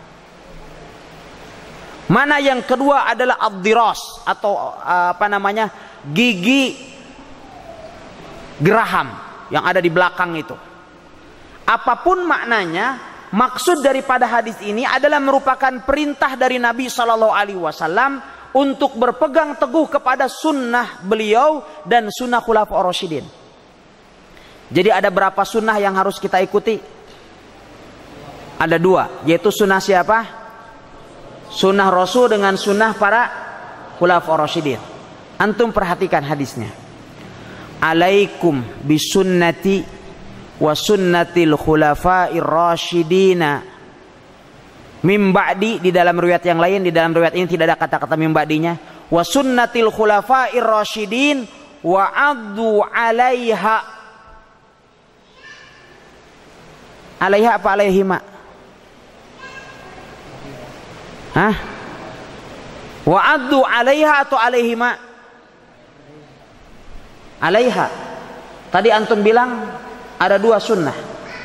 Makna yang kedua adalah ad-diras atau apa namanya? Gigi geraham yang ada di belakang itu. Apapun maknanya, maksud daripada hadis ini adalah merupakan perintah dari Nabi Shallallahu Alaihi Wasallam untuk berpegang teguh kepada sunnah beliau dan sunnah khulafaur rasyidin. Jadi ada berapa sunnah yang harus kita ikuti? Ada dua, yaitu sunnah siapa? Sunnah Rasul dengan sunnah para khulafaur rasyidin. Antum perhatikan hadisnya. Alaikum bisunnati wa sunnatil khulafa'ir rasyidina mim ba'di. Di dalam riwayat yang lain, di dalam riwayat ini tidak ada kata-kata mim ba'dinya. Wa sunnatil khulafa'ir rasyidin wa addu 'alaiha. Alaiha apa alaihima? Hah? Wa addu 'alaiha atau alaihima? Alaiha. Tadi antum bilang ada dua sunnah.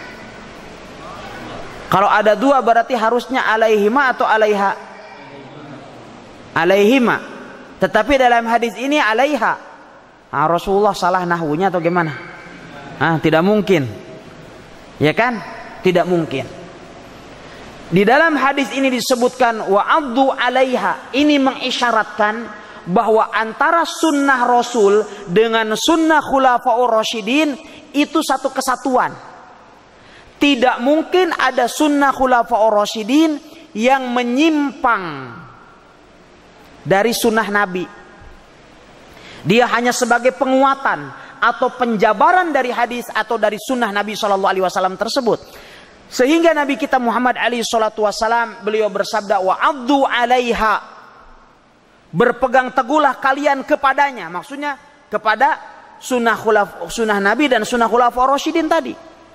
Kalau ada dua berarti harusnya alaihima atau alaiha? Alaihima. Tetapi dalam hadis ini alaiha. Nah, Rasulullah salah nahwunya atau gimana? Ah, tidak mungkin. Ya kan? Tidak mungkin. Di dalam hadis ini disebutkan wa addu alaiha. Ini mengisyaratkan bahwa antara sunnah Rasul dengan sunnah khulafaur rasyidin itu satu kesatuan. Tidak mungkin ada sunnah khulafaur rasyidin yang menyimpang dari sunnah Nabi. Dia hanya sebagai penguatan atau penjabaran dari hadis atau dari sunnah Nabi Shallallahu Alaihi Wasallam tersebut. Sehingga Nabi kita Muhammad alaihi salatu wasallam beliau bersabda wa addu 'alaiha. Berpegang teguhlah kalian kepadanya. Maksudnya kepada sunnah khulaf, sunnah Nabi dan sunnah khulafaur rasyidin tadi.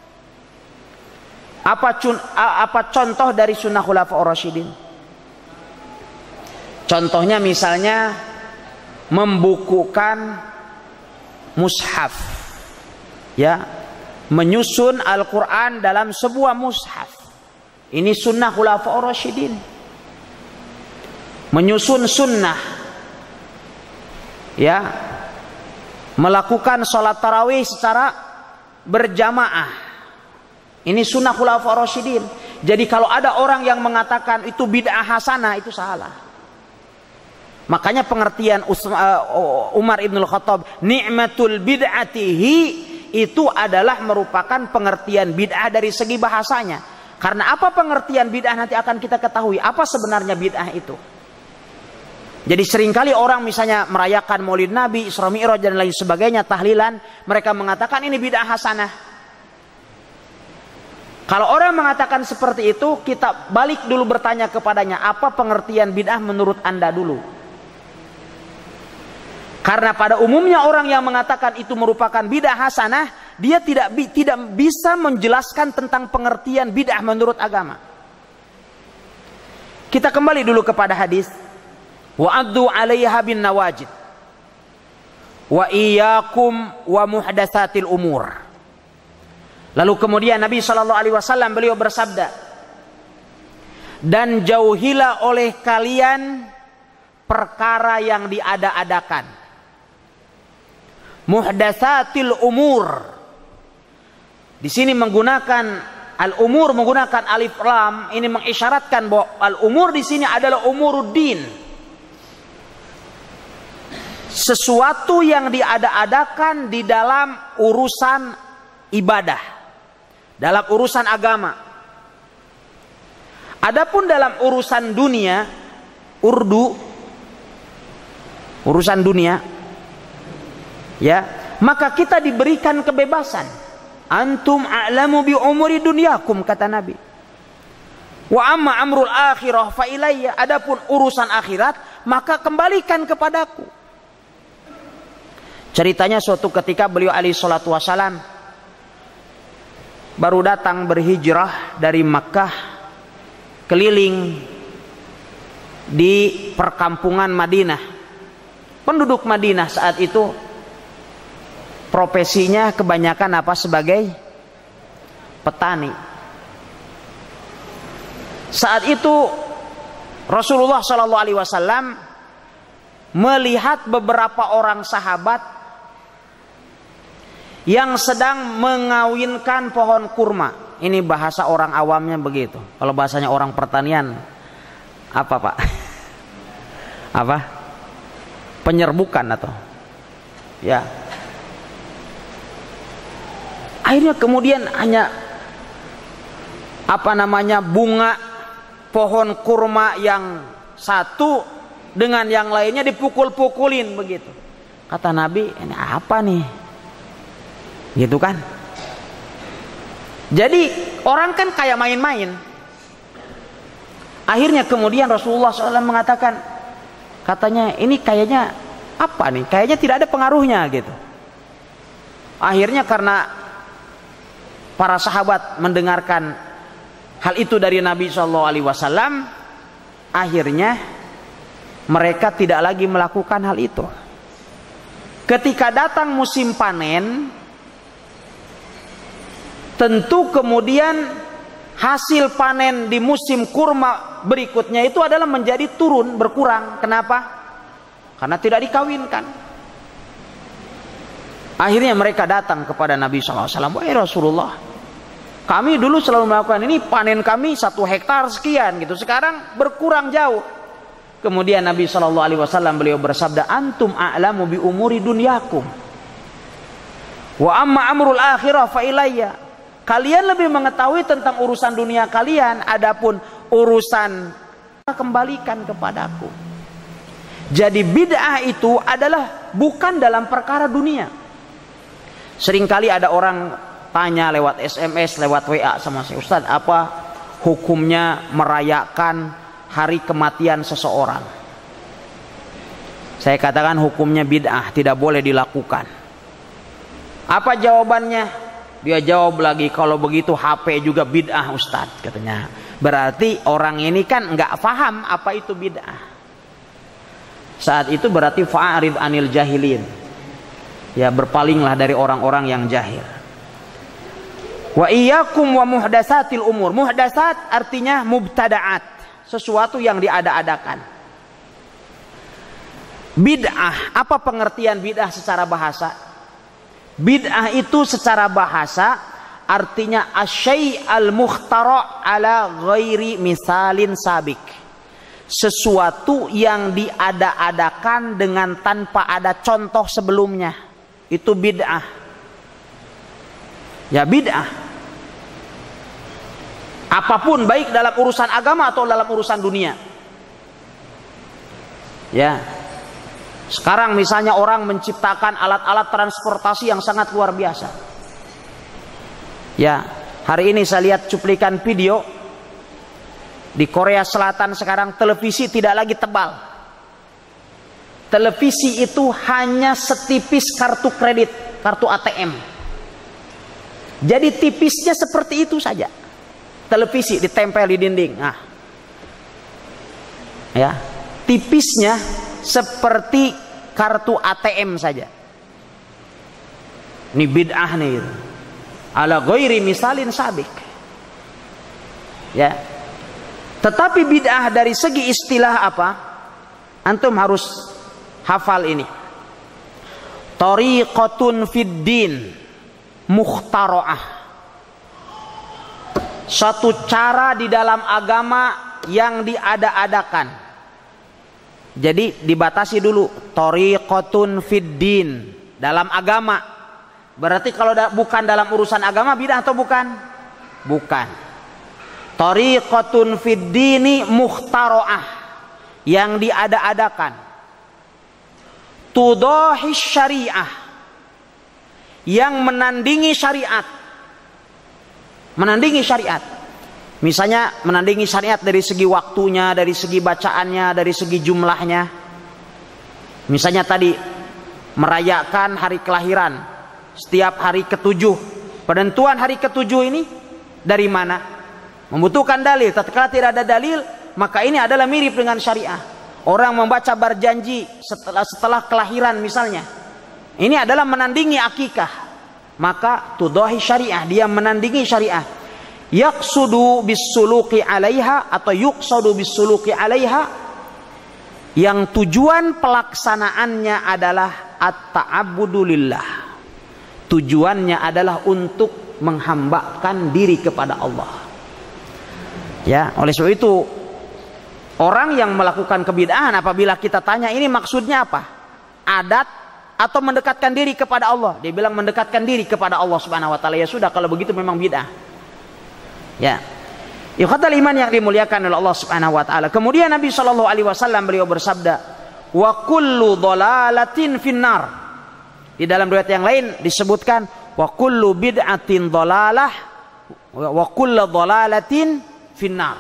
Apa, cun, apa contoh dari sunnah khulafaur rasyidin? Contohnya misalnya membukukan mushaf, ya, menyusun Al-Quran dalam sebuah mushaf. Ini sunnah khulafaur rasyidin. Menyusun sunnah, ya, melakukan sholat tarawih secara berjamaah. Ini sunnah khulafaur rasyidin. Jadi kalau ada orang yang mengatakan itu bid'ah hasanah, itu salah. Makanya pengertian Umar ibn al-Khattab ni'matul bid'atihi itu adalah merupakan pengertian bid'ah dari segi bahasanya. Karena apa pengertian bid'ah nanti akan kita ketahui. Apa sebenarnya bid'ah itu? Jadi seringkali orang misalnya merayakan Maulid Nabi, Isra Mi'raj dan lain sebagainya, tahlilan, mereka mengatakan ini bid'ah hasanah. Kalau orang mengatakan seperti itu, kita balik dulu bertanya kepadanya, apa pengertian bid'ah menurut Anda dulu? Karena pada umumnya orang yang mengatakan itu merupakan bid'ah hasanah, dia tidak tidak bisa menjelaskan tentang pengertian bid'ah menurut agama. Kita kembali dulu kepada hadis, wa'addu 'alaiha bin nawajid wa iyyakum wa muhdatsatil umur. Lalu kemudian Nabi shallallahu alaihi wasallam beliau bersabda, dan jauhilah oleh kalian perkara yang diada-adakan. Muhdatsatil umur. Di sini menggunakan al-umur, menggunakan alif lam, ini mengisyaratkan bahwa al-umur di sini adalah umuruddin. Sesuatu yang diada-adakan di dalam urusan ibadah, dalam urusan agama. Adapun dalam urusan dunia, urdu, urusan dunia, ya, maka kita diberikan kebebasan. Antum a'lamu bi umuri dunyakum, kata Nabi. Wa amma amrul akhirah fa ilayya. Adapun urusan akhirat, maka kembalikan kepadaku. Ceritanya suatu ketika beliau alaihi salatu wasalam baru datang berhijrah dari Makkah, keliling di perkampungan Madinah. Penduduk Madinah saat itu profesinya kebanyakan apa? Sebagai petani. Saat itu Rasulullah shallallahu alaihi wasallam melihat beberapa orang sahabat yang sedang mengawinkan pohon kurma. Ini bahasa orang awamnya begitu. Kalau bahasanya orang pertanian apa, Pak? Apa? Penyerbukan atau? Ya. Akhirnya kemudian hanya apa namanya bunga pohon kurma yang satu dengan yang lainnya dipukul-pukulin begitu. Kata Nabi, ini apa nih? Gitu kan? Jadi orang kan kayak main-main. Akhirnya kemudian Rasulullah shallallahu alaihi wasallam mengatakan, katanya ini kayaknya apa nih? Kayaknya tidak ada pengaruhnya gitu. Akhirnya karena para sahabat mendengarkan hal itu dari Nabi shallallahu alaihi wasallam, akhirnya mereka tidak lagi melakukan hal itu. Ketika datang musim panen, tentu kemudian hasil panen di musim kurma berikutnya itu adalah menjadi turun, berkurang. Kenapa? Karena tidak dikawinkan. Akhirnya mereka datang kepada Nabi shallallahu alaihi wasallam, wahai Rasulullah, kami dulu selalu melakukan ini, panen kami satu hektar sekian gitu, sekarang berkurang jauh. Kemudian Nabi shallallahu alaihi wasallam beliau bersabda, antum a'lamu bi umuri dunyakum wa amma amrul akhirah fa ilayya. Kalian lebih mengetahui tentang urusan dunia kalian, adapun urusan kembalikan kepadaku. Jadi bid'ah itu adalah bukan dalam perkara dunia. Seringkali ada orang tanya lewat S M S, lewat W A sama saya, Ustaz, apa hukumnya merayakan hari kematian seseorang? Saya katakan hukumnya bid'ah, tidak boleh dilakukan. Apa jawabannya? Dia jawab lagi, kalau begitu H P juga bid'ah Ustaz, katanya. Berarti orang ini kan nggak paham apa itu bid'ah. Saat itu berarti fa'arid anil jahilin. Ya, berpalinglah dari orang-orang yang jahil. Wa iyyakum wa muhdatsatil umur. Muhdatsat artinya mubtada'at, sesuatu yang diada-adakan. Bid'ah, apa pengertian bid'ah secara bahasa? Bid'ah itu secara bahasa artinya asyai' al-mukhtara' ala ghairi misalin sabik. Sesuatu yang diada-adakan dengan tanpa ada contoh sebelumnya. Itu bid'ah. Ya, bid'ah. Apapun, baik dalam urusan agama atau dalam urusan dunia. Ya. Sekarang misalnya orang menciptakan alat-alat transportasi yang sangat luar biasa. Ya, Hari ini saya lihat cuplikan video di Korea Selatan sekarang televisi tidak lagi tebal. Televisi itu hanya setipis kartu kredit, kartu A T M. Jadi tipisnya seperti itu saja. Televisi ditempel di dinding. Nah, ya, tipisnya seperti kartu A T M saja. Ini bid'ah nih. Gitu. Ala ghairi misalin sabik. Ya. Tetapi bid'ah dari segi istilah apa? Antum harus hafal ini. Tariqatun fid din mukhtara'ah. Satu cara di dalam agama yang diada-adakan. Jadi dibatasi dulu. Tariqatun fid din, dalam agama. Berarti kalau da bukan dalam urusan agama bidah atau bukan? Bukan. Tariqatun fid dini mukhtara'ah, yang diada-adakan. Tudahi syariah, yang menandingi syariat. Menandingi syariat. Misalnya menandingi syariat dari segi waktunya, dari segi bacaannya, dari segi jumlahnya. Misalnya tadi merayakan hari kelahiran setiap hari ketujuh. Penentuan hari ketujuh ini dari mana? Membutuhkan dalil. Tatkala tidak ada dalil, maka ini adalah mirip dengan syariah. Orang membaca berjanji setelah setelah kelahiran misalnya, ini adalah menandingi akikah. Maka tudahi syariah, dia menandingi syariah. Yaqsudu bisuluki alaiha, atau yuqsadu bisuluki alaiha, yang tujuan pelaksanaannya adalah at-ta'abbudu lillah. Tujuannya adalah untuk menghambakan diri kepada Allah. Ya, oleh sebab itu orang yang melakukan kebid'ahan, apabila kita tanya ini maksudnya apa? Adat atau mendekatkan diri kepada Allah? Dia bilang mendekatkan diri kepada Allah Subhanahu wa taala. Ya sudah, kalau begitu memang bid'ah. Ya. Ikhwatal iman yang dimuliakan oleh Allah Subhanahu wa taala. Kemudian Nabi sallallahu alaihi wasallam beliau bersabda, "Wa kullu dhalalatin finnar." Di dalam riwayat yang lain disebutkan wa kullu bid'atin dhalalah wa kullu dhalalatin finnar.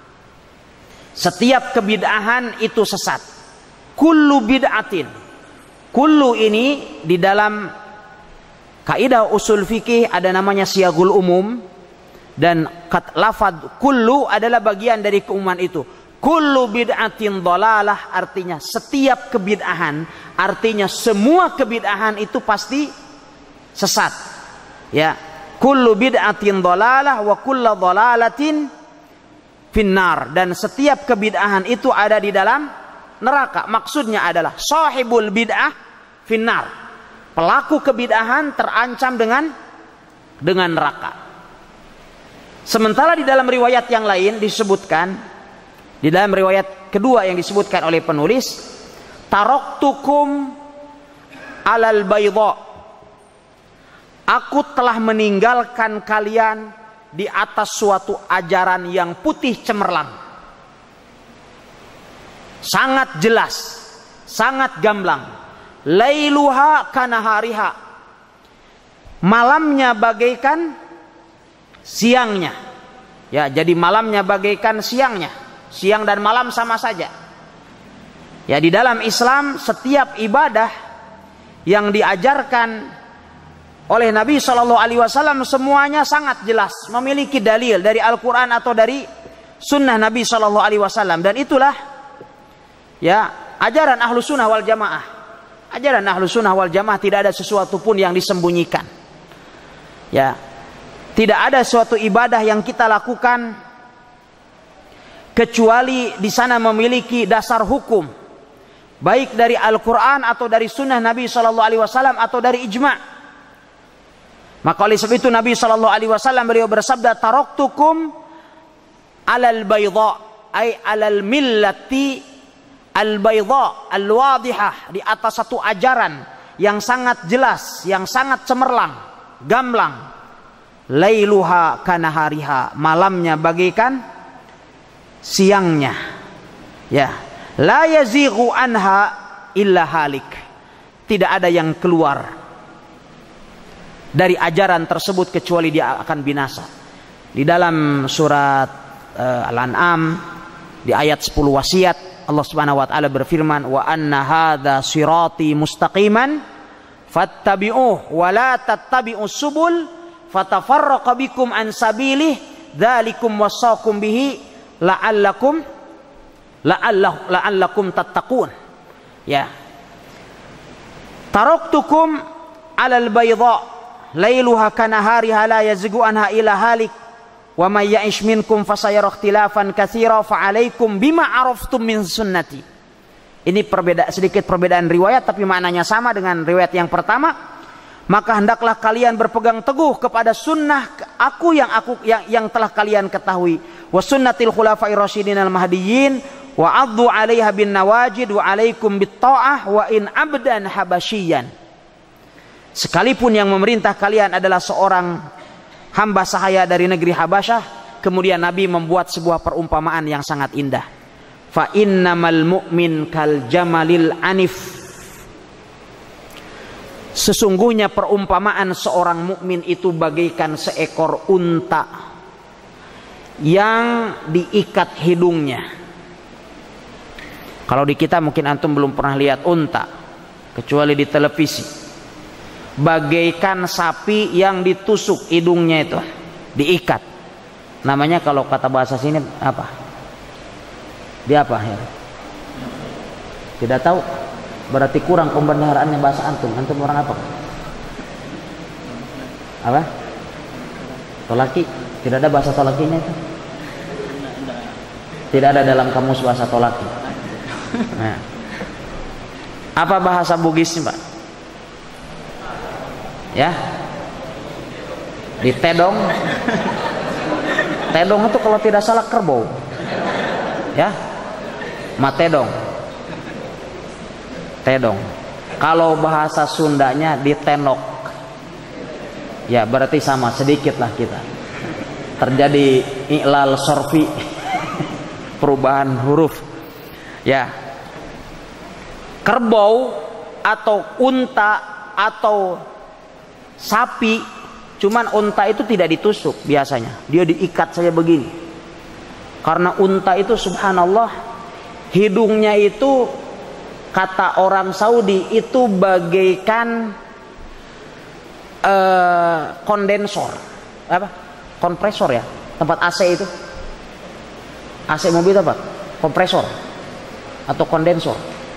Setiap kebid'ahan itu sesat. Kullu bid'atin. Kullu ini di dalam kaidah usul fikih ada namanya siyagul umum, dan lafaz kullu adalah bagian dari keumuman itu. Kullu bid'atin dhalalah artinya setiap kebid'ahan, artinya semua kebid'ahan itu pasti sesat. Ya, kullu bid'atin dhalalah wa kullu dhalalatin finnar, dan setiap kebid'ahan itu ada di dalam neraka. Maksudnya adalah sahibul bid'ah finnar. Pelaku kebid'ahan terancam dengan dengan neraka. Sementara di dalam riwayat yang lain disebutkan, di dalam riwayat kedua yang disebutkan oleh penulis, taraktukum alal bayda, aku telah meninggalkan kalian di atas suatu ajaran yang putih cemerlang, sangat jelas, sangat gamblang. Lailuha kanahariha, malamnya bagaikan siangnya. Ya, jadi malamnya bagaikan siangnya. Siang dan malam sama saja. Ya, di dalam Islam setiap ibadah yang diajarkan oleh Nabi shallallahu alaihi wasallam semuanya sangat jelas, memiliki dalil dari Al-Quran atau dari Sunnah Nabi shallallahu alaihi wasallam. Dan itulah ya ajaran Ahlus Sunnah wal Jamaah. Ajaran Ahlus Sunnah wal Jamaah tidak ada sesuatu pun yang disembunyikan. Ya, tidak ada suatu ibadah yang kita lakukan kecuali di sana memiliki dasar hukum, baik dari Al-Quran atau dari Sunnah Nabi Shallallahu Alaihi Wasallam atau dari ijma. Maka oleh sebab itu Nabi Shallallahu Alaihi Wasallam beliau bersabda, taraktukum alal bayda, ay alal millati al bayda al wadihah, di atas satu ajaran yang sangat jelas, yang sangat cemerlang, gamblang. Lailuha kanahariha, malamnya bagaikan siangnya. Ya, la yazighu anha illa halik. Tidak ada yang keluar dari ajaran tersebut kecuali dia akan binasa. Di dalam surat uh, Al-An'am di ayat sepuluh wasiat, Allah Subhanahu wa taala berfirman, wa anna hadza sirati mustaqiman fattabi'uh wa la tattabi'us subul fatafarraqa bikum an sabilih dzalikum wasaqum bihi la'allakum la'allakum tattaqun. Ya. Taraktukum 'alal bayda lailuha kanahariha la yazighu anha ila halik wa may ya'ish minkum fasayara ikhtilafan katsira fa 'alaikum bima 'araftum min sunnati. Ini perbeda, sedikit perbedaan riwayat tapi maknanya sama dengan riwayat yang pertama. Maka hendaklah kalian berpegang teguh kepada sunnah aku yang aku yang, yang telah kalian ketahui, wa sunnatil khulafa'ir rasyidin al mahdiyyin wa 'addu 'alaiha bin nawajid wa 'alaikum bit ta'ah wa in abdan habasyian. Sekalipun yang memerintah kalian adalah seorang hamba sahaya dari negeri Habasyah. Kemudian Nabi membuat sebuah perumpamaan yang sangat indah. Fa innamal mu'min kal jamalil anif. Sesungguhnya perumpamaan seorang mukmin itu bagaikan seekor unta yang diikat hidungnya. Kalau di kita mungkin antum belum pernah lihat unta kecuali di televisi. Bagaikan sapi yang ditusuk hidungnya itu, diikat. Namanya kalau kata bahasa sini apa? Dia apa ya? Tidak tahu. Berarti kurang pembendaharaannya bahasa antum. Antum orang apa? Apa? Tolaki. Tidak ada bahasa tolakinya itu. Tidak ada dalam kamus bahasa tolaki. Nah. Apa bahasa Bugisnya, Pak? Ya? Di Tedong. Tedong itu kalau tidak salah kerbau. Ya? Matedong. Tedong. Kalau bahasa Sundanya ditenok. Ya berarti sama, sedikit lah kita. Terjadi i'lal sorfi, perubahan huruf. Ya. Kerbau atau unta atau sapi, cuman unta itu tidak ditusuk biasanya. Dia diikat saja begini. Karena unta itu subhanallah hidungnya itu kata orang Saudi itu bagaikan uh, kondensor, apa? Kompresor ya, tempat A C itu. A C mobil apa? Kompresor atau kondensor.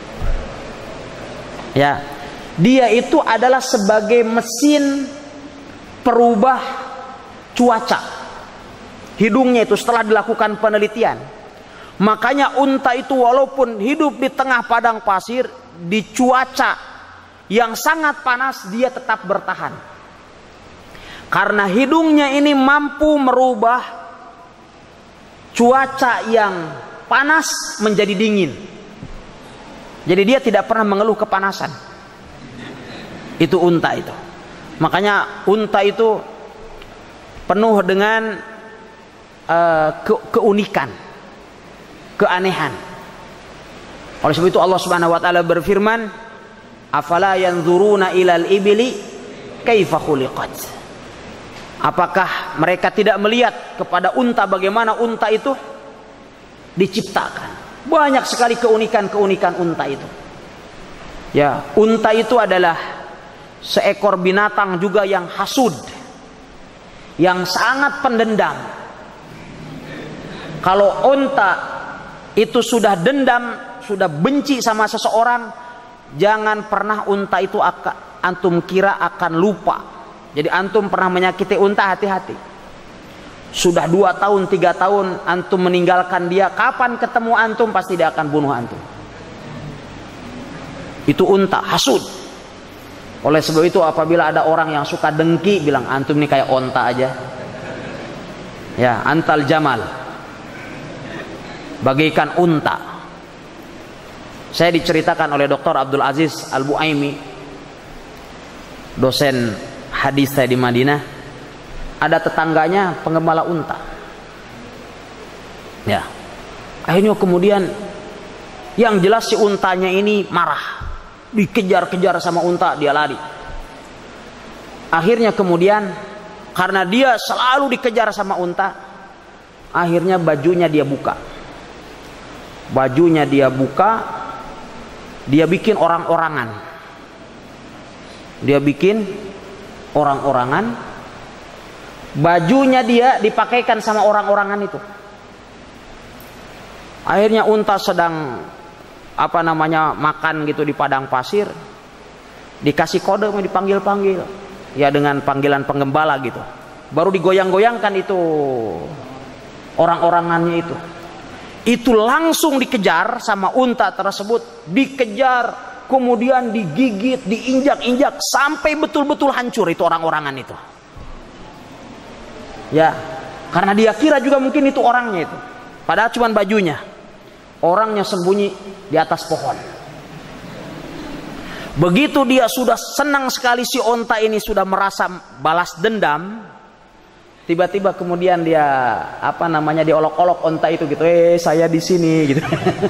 Ya, dia itu adalah sebagai mesin perubah cuaca. Hidungnya itu setelah dilakukan penelitian. Makanya unta itu walaupun hidup di tengah padang pasir, di cuaca yang sangat panas dia tetap bertahan. Karena hidungnya ini mampu merubah cuaca yang panas menjadi dingin. Jadi dia tidak pernah mengeluh kepanasan. Itu unta itu. Makanya unta itu penuh dengan uh, ke keunikan, keanehan. Oleh sebab itu Allah Subhanahu wa taala berfirman, "Afala yanzuruna ilal ibli kaifa khuliqat?" Apakah mereka tidak melihat kepada unta bagaimana unta itu diciptakan? Banyak sekali keunikan-keunikan unta itu. Ya, unta itu adalah seekor binatang juga yang hasud, yang sangat pendendam. Kalau unta itu sudah dendam, sudah benci sama seseorang, jangan pernah unta itu akan, antum kira akan lupa. Jadi antum pernah menyakiti unta, hati-hati. Sudah dua tahun, tiga tahun antum meninggalkan dia, kapan ketemu antum pasti dia akan bunuh antum. Itu unta, hasud. Oleh sebab itu apabila ada orang yang suka dengki, bilang antum ini kayak onta aja. Ya, antal jamal, bagaikan unta. Saya diceritakan oleh Doktor Abdul Aziz Al-Buaimi, dosen hadis saya di Madinah. Ada tetangganya penggembala unta. Ya. Akhirnya kemudian yang jelas si untanya ini marah. Dikejar-kejar sama unta, dia lari. Akhirnya kemudian karena dia selalu dikejar sama unta, akhirnya bajunya dia buka. Bajunya dia buka, dia bikin orang-orangan. Dia bikin orang-orangan. Bajunya dia dipakaikan sama orang-orangan itu. Akhirnya unta sedang apa namanya makan gitu di padang pasir, dikasih kode, mau dipanggil-panggil. Ya dengan panggilan penggembala gitu. Baru digoyang-goyangkan itu orang-orangannya itu. Itu langsung dikejar sama unta tersebut, dikejar, kemudian digigit, diinjak-injak sampai betul-betul hancur itu orang-orangan itu. Ya, karena dia kira juga mungkin itu orangnya itu. Padahal cuma bajunya. Orangnya sembunyi di atas pohon. Begitu dia sudah senang sekali, si onta ini sudah merasa balas dendam, tiba-tiba kemudian dia apa namanya diolok-olok onta itu gitu, eh saya di sini gitu.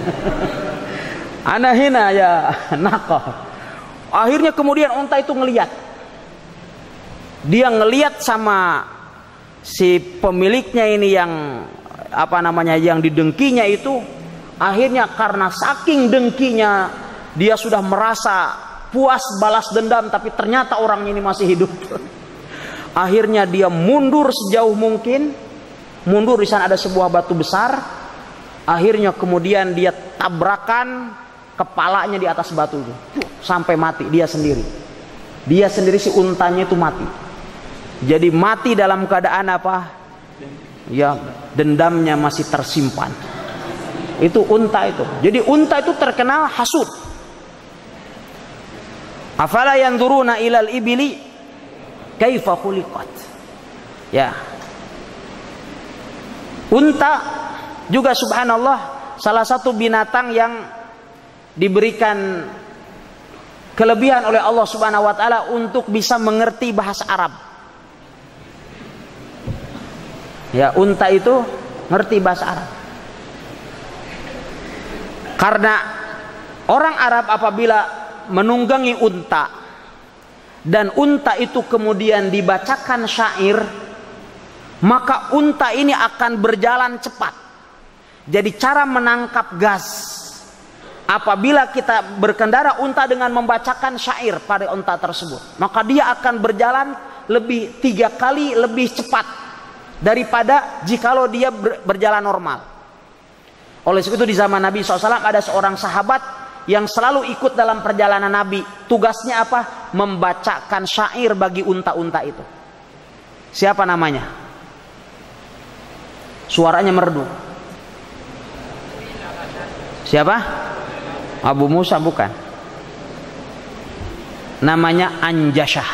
Ana hina ya nakal. Akhirnya kemudian onta itu ngelihat, dia ngelihat sama si pemiliknya ini yang apa namanya yang didengkinya itu. Akhirnya karena saking dengkinya dia sudah merasa puas balas dendam, tapi ternyata orang ini masih hidup. Akhirnya dia mundur sejauh mungkin. Mundur, di sana ada sebuah batu besar. Akhirnya kemudian dia tabrakan kepalanya di atas batu itu sampai mati dia sendiri. Dia sendiri si untanya itu mati. Jadi mati dalam keadaan apa? Ya, dendamnya masih tersimpan. Itu unta itu. Jadi unta itu terkenal hasud. Afala yanzuruna ilal ibili kaifa khuliqat. Ya. Unta juga subhanallah salah satu binatang yang diberikan kelebihan oleh Allah Subhanahu wa taala untuk bisa mengerti bahasa Arab. Ya, unta itu ngerti bahasa Arab. Karena orang Arab apabila menunggangi unta dan unta itu kemudian dibacakan syair, maka unta ini akan berjalan cepat. Jadi cara menangkap gas apabila kita berkendara unta dengan membacakan syair pada unta tersebut, maka dia akan berjalan lebih tiga kali lebih cepat daripada jikalau dia berjalan normal. Oleh sebab itu di zaman Nabi shallallahu alaihi wasallam ada seorang sahabat yang selalu ikut dalam perjalanan Nabi. Tugasnya apa? Membacakan syair bagi unta-unta itu. Siapa namanya? Suaranya merdu. Siapa? Abu Musa bukan. Namanya Anjashah.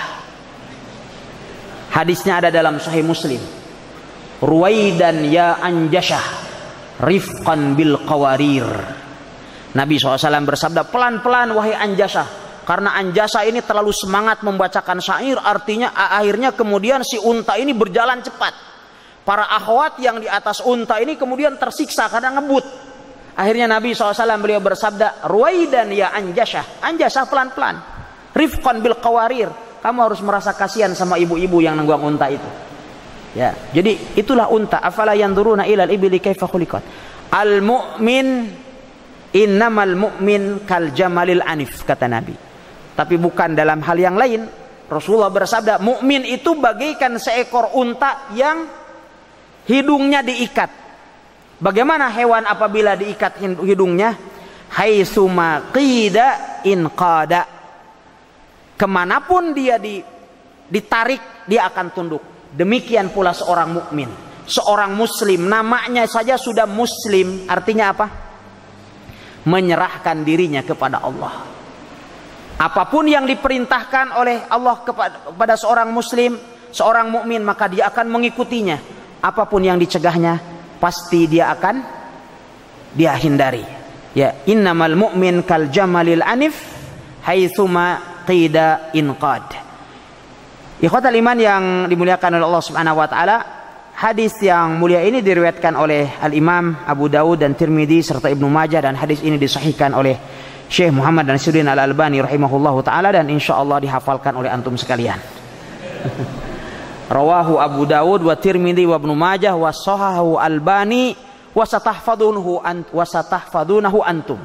Hadisnya ada dalam Sahih Muslim. Ruwaidan ya Anjashah, rifqan bil qawarir. Nabi shallallahu alaihi wasallam bersabda, pelan-pelan wahai Anjashah. Karena Anjashah ini terlalu semangat membacakan syair, artinya akhirnya kemudian si unta ini berjalan cepat. Para akhwat yang di atas unta ini kemudian tersiksa karena ngebut. Akhirnya Nabi shallallahu alaihi wasallam beliau bersabda, ruwaidan ya Anjashah. Anjashah pelan-pelan. Rifqan bil qawarir. Kamu harus merasa kasihan sama ibu-ibu yang nunggang unta itu. Ya, jadi itulah unta. Afala yanzuruna ilal ibli kaifa khuliqat. Al mu'min innamal mu'min kal jamalil anif, kata Nabi. Tapi bukan dalam hal yang lain. Rasulullah bersabda, mukmin itu bagaikan seekor unta yang hidungnya diikat. Bagaimana hewan apabila diikat hidungnya? Haitsuma qida inqada. Kemanapun dia di, ditarik, dia akan tunduk. Demikian pula seorang mukmin, seorang muslim, namanya saja sudah muslim, artinya apa? Menyerahkan dirinya kepada Allah. Apapun yang diperintahkan oleh Allah kepada, kepada seorang muslim, seorang mukmin, maka dia akan mengikutinya. Apapun yang dicegahnya, pasti dia akan dia hindari. Ya, innamal mu'min kal jamalil anif haitsuma qida inqad. Ikhwatal iman yang dimuliakan oleh Allah Subhanahu wa taala, hadis yang mulia ini diriwayatkan oleh Al-Imam Abu Dawud dan Tirmidzi serta Ibnu Majah, dan hadis ini disahihkan oleh Syekh Muhammad Nasiruddin Al-Albani rahimahullahu taala, dan insyaallah dihafalkan oleh antum sekalian. Rawahu Abu Dawud wa Tirmidzi wa Ibnu Majah wa sahahahu Albani wa satahfadunahu ant wa satahfadunahu antum.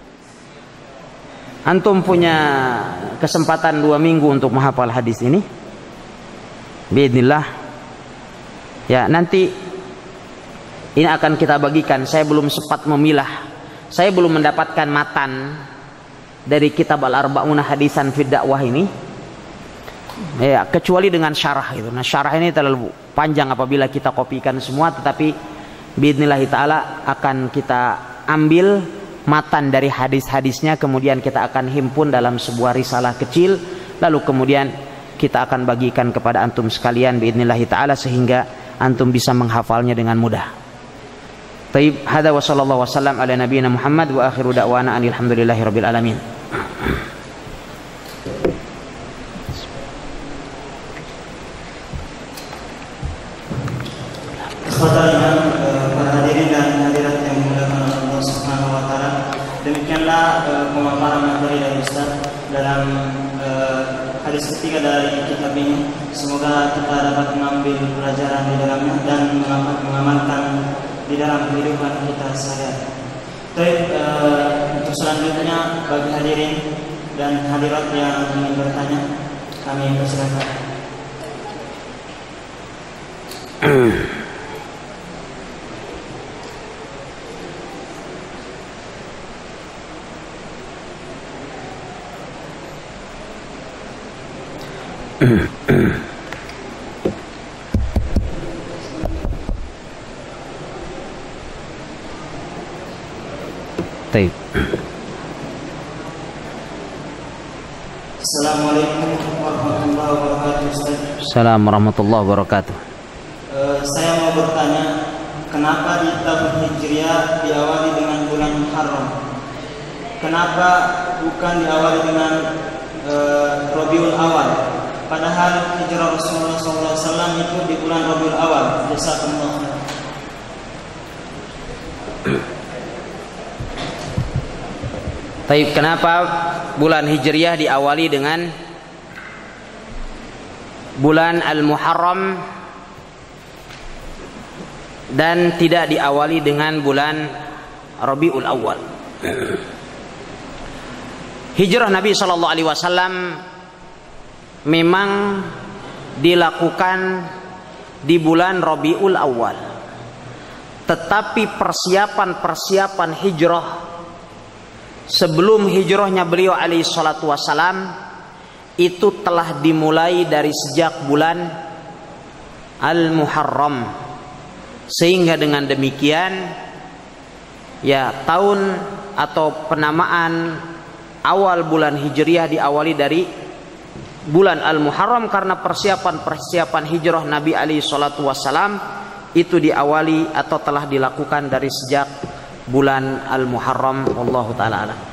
Antum punya kesempatan dua minggu untuk menghafal hadis ini. Biidznillah. Ya, nanti ini akan kita bagikan. Saya belum sempat memilah. Saya belum mendapatkan matan dari kitab Al-Arba'una Hadisan fi Dakwah ini. Ya, kecuali dengan syarah itu. Nah, syarah ini terlalu panjang apabila kita kopikan semua, tetapi biidznillah taala akan kita ambil matan dari hadis-hadisnya, kemudian kita akan himpun dalam sebuah risalah kecil, lalu kemudian kita akan bagikan kepada antum sekalian biidznillah taala sehingga antum bisa menghafalnya dengan mudah. Taib, hada wa sallallahu wasallam ala nabiyina Muhammad wa akhiru da'wana alhamdulillahi rabbil alamin. Para hadirin dan hadirat yang dimuliakan Allah Subhanahu wa taala, demikianlah uh, pemaparan materi dari Ustaz dalam uh, hadis ketiga dari kitab ini. Semoga kita dapat mengambil pelajaran di dalamnya dan mengamalkan di dalam kehidupan kita sehari-hari. Baik, uh, untuk selanjutnya bagi hadirin dan hadirat yang ingin bertanya, kami persilakan. Baik. Assalamualaikum warahmatullahi wabarakatuh. Assalamualaikum warahmatullahi wabarakatuh. Uh, saya mau bertanya, kenapa di tahun Hijriah diawali dengan bulan Muharram? Kenapa bukan diawali dengan uh, Rabiul Awal? Padahal hijrah Rasulullah shallallahu alaihi wasallam itu di bulan Rabiul Awal. Jazakumullah khair. Taib, kenapa bulan Hijriah diawali dengan bulan Al-Muharram dan tidak diawali dengan bulan Rabiul Awal? Hijrah Nabi shallallahu alaihi wasallam memang dilakukan di bulan Rabiul Awal, tetapi persiapan-persiapan hijrah sebelum hijrahnya beliau alaihi salatu wassalam itu telah dimulai dari sejak bulan Al-Muharram, sehingga dengan demikian ya tahun atau penamaan awal bulan Hijriah diawali dari bulan Al-Muharram karena persiapan-persiapan hijrah Nabi alaihi salatu wassalam itu diawali atau telah dilakukan dari sejak bulan Al-Muharram. Wallahu ta'ala alam.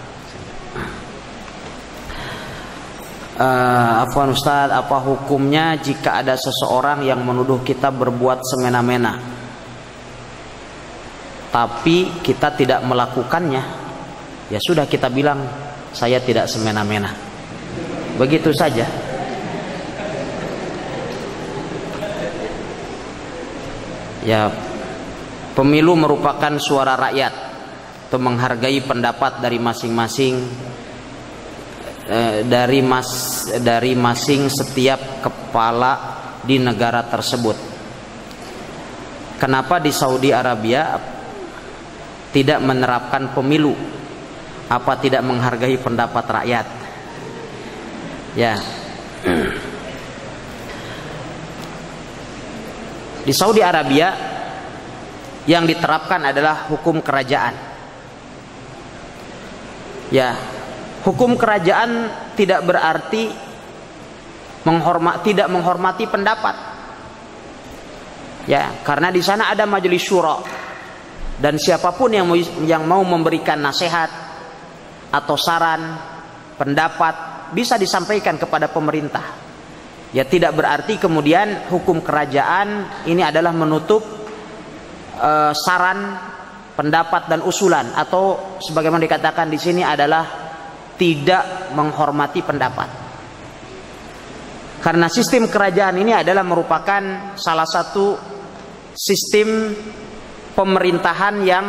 Uh, Afwan Ustaz, apa hukumnya jika ada seseorang yang menuduh kita berbuat semena-mena tapi kita tidak melakukannya? Ya sudah, kita bilang saya tidak semena-mena, begitu saja. Ya, pemilu merupakan suara rakyat untuk menghargai pendapat dari masing-masing eh, dari mas dari masing setiap kepala di negara tersebut. Kenapa di Saudi Arabia tidak menerapkan pemilu? Apa tidak menghargai pendapat rakyat? Ya. Di Saudi Arabia yang diterapkan adalah hukum kerajaan. Ya, hukum kerajaan tidak berarti menghormat, tidak menghormati pendapat. Ya, karena di sana ada majelis syura dan siapapun yang mau, yang mau memberikan nasihat atau saran, pendapat bisa disampaikan kepada pemerintah. Ya, tidak berarti kemudian hukum kerajaan ini adalah menutup uh, saran, pendapat dan usulan, atau sebagaimana dikatakan di sini adalah tidak menghormati pendapat. Karena sistem kerajaan ini adalah merupakan salah satu sistem pemerintahan yang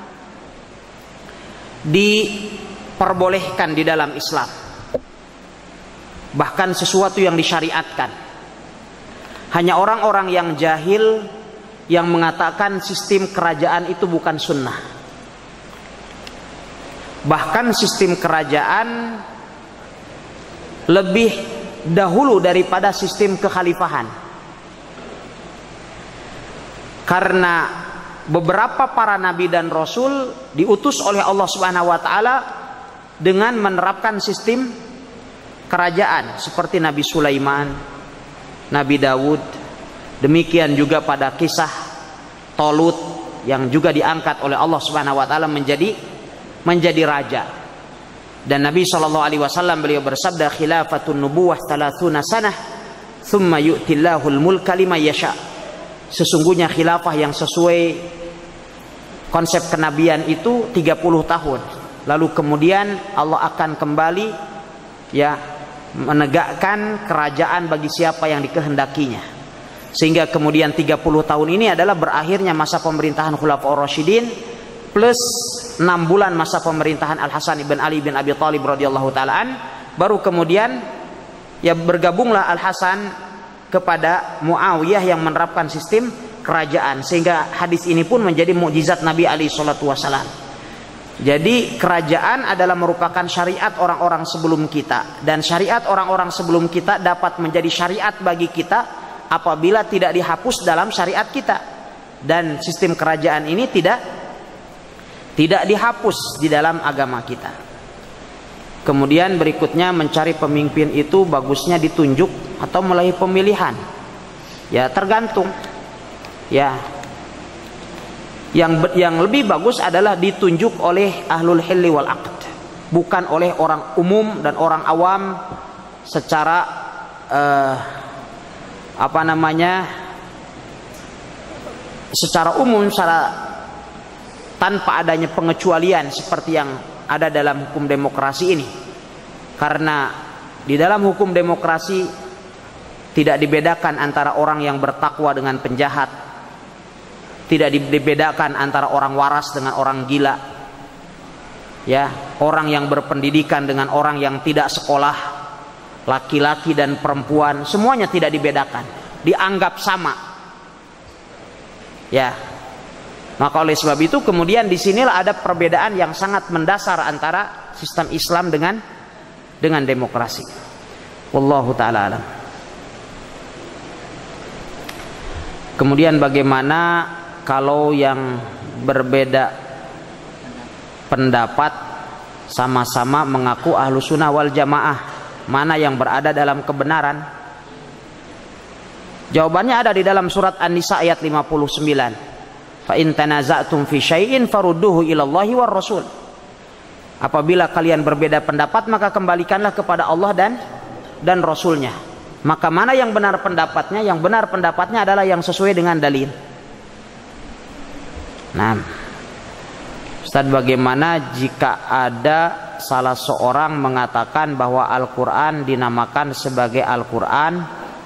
diperbolehkan di dalam Islam, bahkan sesuatu yang disyariatkan. Hanya orang-orang yang jahil yang mengatakan sistem kerajaan itu bukan sunnah. Bahkan sistem kerajaan lebih dahulu daripada sistem kekhalifahan, karena beberapa para nabi dan rasul diutus oleh Allah Subhanahu wa taala dengan menerapkan sistem kerajaan seperti Nabi Sulaiman, Nabi Dawud, demikian juga pada kisah Talut yang juga diangkat oleh Allah Subhanahu wa taala menjadi menjadi raja. Dan Nabi shallallahu alaihi wasallam beliau bersabda, khilafatun nubuwah thalathuna sanah thumma yu'tillahul mulka liman yasha. Sesungguhnya khilafah yang sesuai konsep kenabian itu tiga puluh tahun. Lalu kemudian Allah akan kembali ya menegakkan kerajaan bagi siapa yang dikehendakinya. Sehingga kemudian tiga puluh tahun ini adalah berakhirnya masa pemerintahan Khulafaur Rasyidin plus enam bulan masa pemerintahan Al-Hasan ibn Ali bin Abi Thalib radhiyallahu taalaan. Baru kemudian ya bergabunglah Al-Hasan kepada Muawiyah yang menerapkan sistem kerajaan, sehingga hadis ini pun menjadi mukjizat Nabi alaihi salatu wasallam. Jadi kerajaan adalah merupakan syariat orang-orang sebelum kita, dan syariat orang-orang sebelum kita dapat menjadi syariat bagi kita apabila tidak dihapus dalam syariat kita, dan sistem kerajaan ini tidak tidak dihapus di dalam agama kita. Kemudian berikutnya mencari pemimpin itu bagusnya ditunjuk atau melalui pemilihan. Ya tergantung. Ya. Yang yang lebih bagus adalah ditunjuk oleh ahlul hilli wal aqd, bukan oleh orang umum dan orang awam secara eh, apa namanya? secara umum, secara tanpa adanya pengecualian seperti yang ada dalam hukum demokrasi ini. Karena di dalam hukum demokrasi tidak dibedakan antara orang yang bertakwa dengan penjahat, tidak dibedakan antara orang waras dengan orang gila, ya, orang yang berpendidikan dengan orang yang tidak sekolah, laki-laki dan perempuan, semuanya tidak dibedakan, dianggap sama. Ya. Maka oleh sebab itu kemudian disinilah ada perbedaan yang sangat mendasar antara sistem Islam dengan dengan demokrasi. Wallahu ta'ala alam. Kemudian bagaimana kalau yang berbeda pendapat sama-sama mengaku ahlu sunnah wal jamaah, mana yang berada dalam kebenaran? Jawabannya ada di dalam surat An-Nisa ayat lima puluh sembilan. Fa in tanaza'tum fi syai'in farudduhu ila Allahi war Rasul. Apabila kalian berbeda pendapat maka kembalikanlah kepada Allah dan dan Rasulnya. Maka mana yang benar pendapatnya? Yang benar pendapatnya adalah yang sesuai dengan dalil. Nah, Ustaz, bagaimana jika ada salah seorang mengatakan bahwa Al-Quran dinamakan sebagai Al-Quran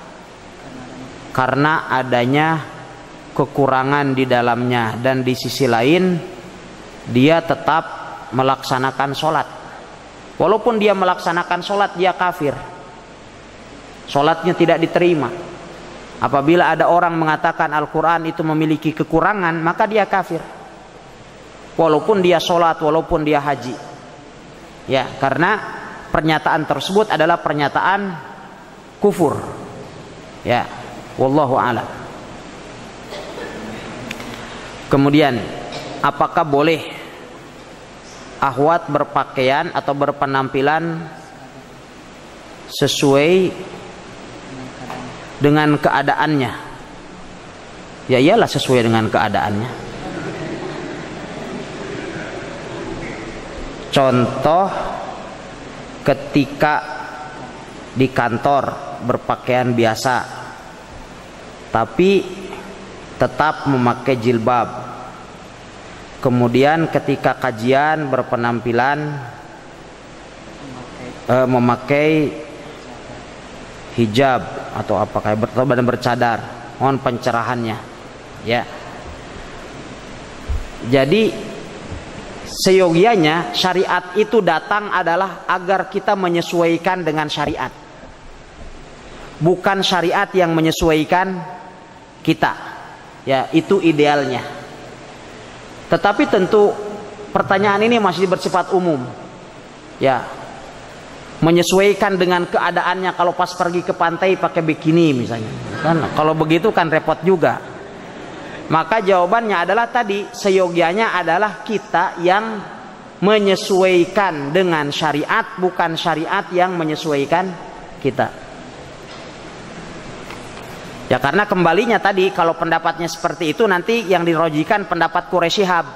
karena adanya kekurangan di dalamnya, dan di sisi lain dia tetap melaksanakan sholat? Walaupun dia melaksanakan sholat, dia kafir, sholatnya tidak diterima. Apabila ada orang mengatakan Al-Quran itu memiliki kekurangan, maka dia kafir, walaupun dia sholat, walaupun dia haji. Ya, karena pernyataan tersebut adalah pernyataan kufur. Ya, wallahu a'lam. Kemudian, apakah boleh akhwat berpakaian atau berpenampilan sesuai dengan keadaannya? Ya iyalah, sesuai dengan keadaannya. Contoh, ketika di kantor berpakaian biasa tapi tetap memakai jilbab. Kemudian ketika kajian berpenampilan memakai, eh, memakai hijab atau apa kayak bertobat dan bercadar, mohon pencerahannya. Ya. Jadi seyogianya syariat itu datang adalah agar kita menyesuaikan dengan syariat, bukan syariat yang menyesuaikan kita. Ya, itu idealnya. Tetapi tentu pertanyaan ini masih bersifat umum. Ya, menyesuaikan dengan keadaannya. Kalau pas pergi ke pantai pakai bikini misalnya, kan kalau begitu kan repot juga. Maka jawabannya adalah tadi, seyogianya adalah kita yang menyesuaikan dengan syariat, bukan syariat yang menyesuaikan kita. Ya, karena kembalinya tadi kalau pendapatnya seperti itu, nanti yang dirojikan pendapat Quraisy Shihab.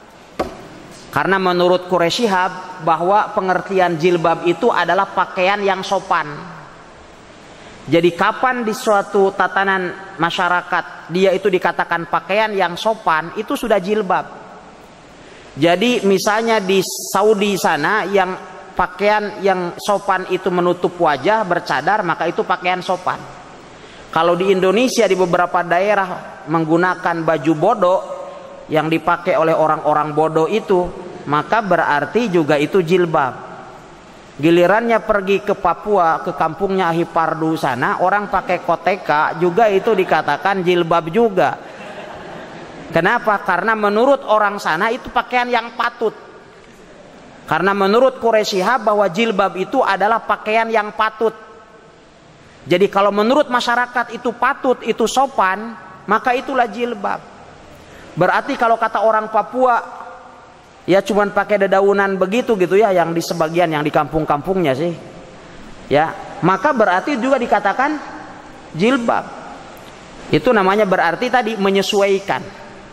Karena menurut Quraisy Shihab bahwa pengertian jilbab itu adalah pakaian yang sopan. Jadi kapan di suatu tatanan masyarakat dia itu dikatakan pakaian yang sopan, itu sudah jilbab. Jadi misalnya di Saudi sana yang pakaian yang sopan itu menutup wajah, bercadar, maka itu pakaian sopan. Kalau di Indonesia di beberapa daerah menggunakan baju bodo yang dipakai oleh orang-orang bodoh itu, maka berarti juga itu jilbab. Gilirannya pergi ke Papua, ke kampungnya Hipardu sana, orang pakai koteka juga itu dikatakan jilbab juga. Kenapa? Karena menurut orang sana itu pakaian yang patut. Karena menurut Quraisy Shihab bahwa jilbab itu adalah pakaian yang patut. Jadi kalau menurut masyarakat itu patut, itu sopan, maka itulah jilbab. Berarti kalau kata orang Papua, ya cuman pakai dedaunan begitu gitu ya, yang di sebagian yang di kampung-kampungnya sih. Ya, maka berarti juga dikatakan jilbab. Itu namanya berarti tadi menyesuaikan.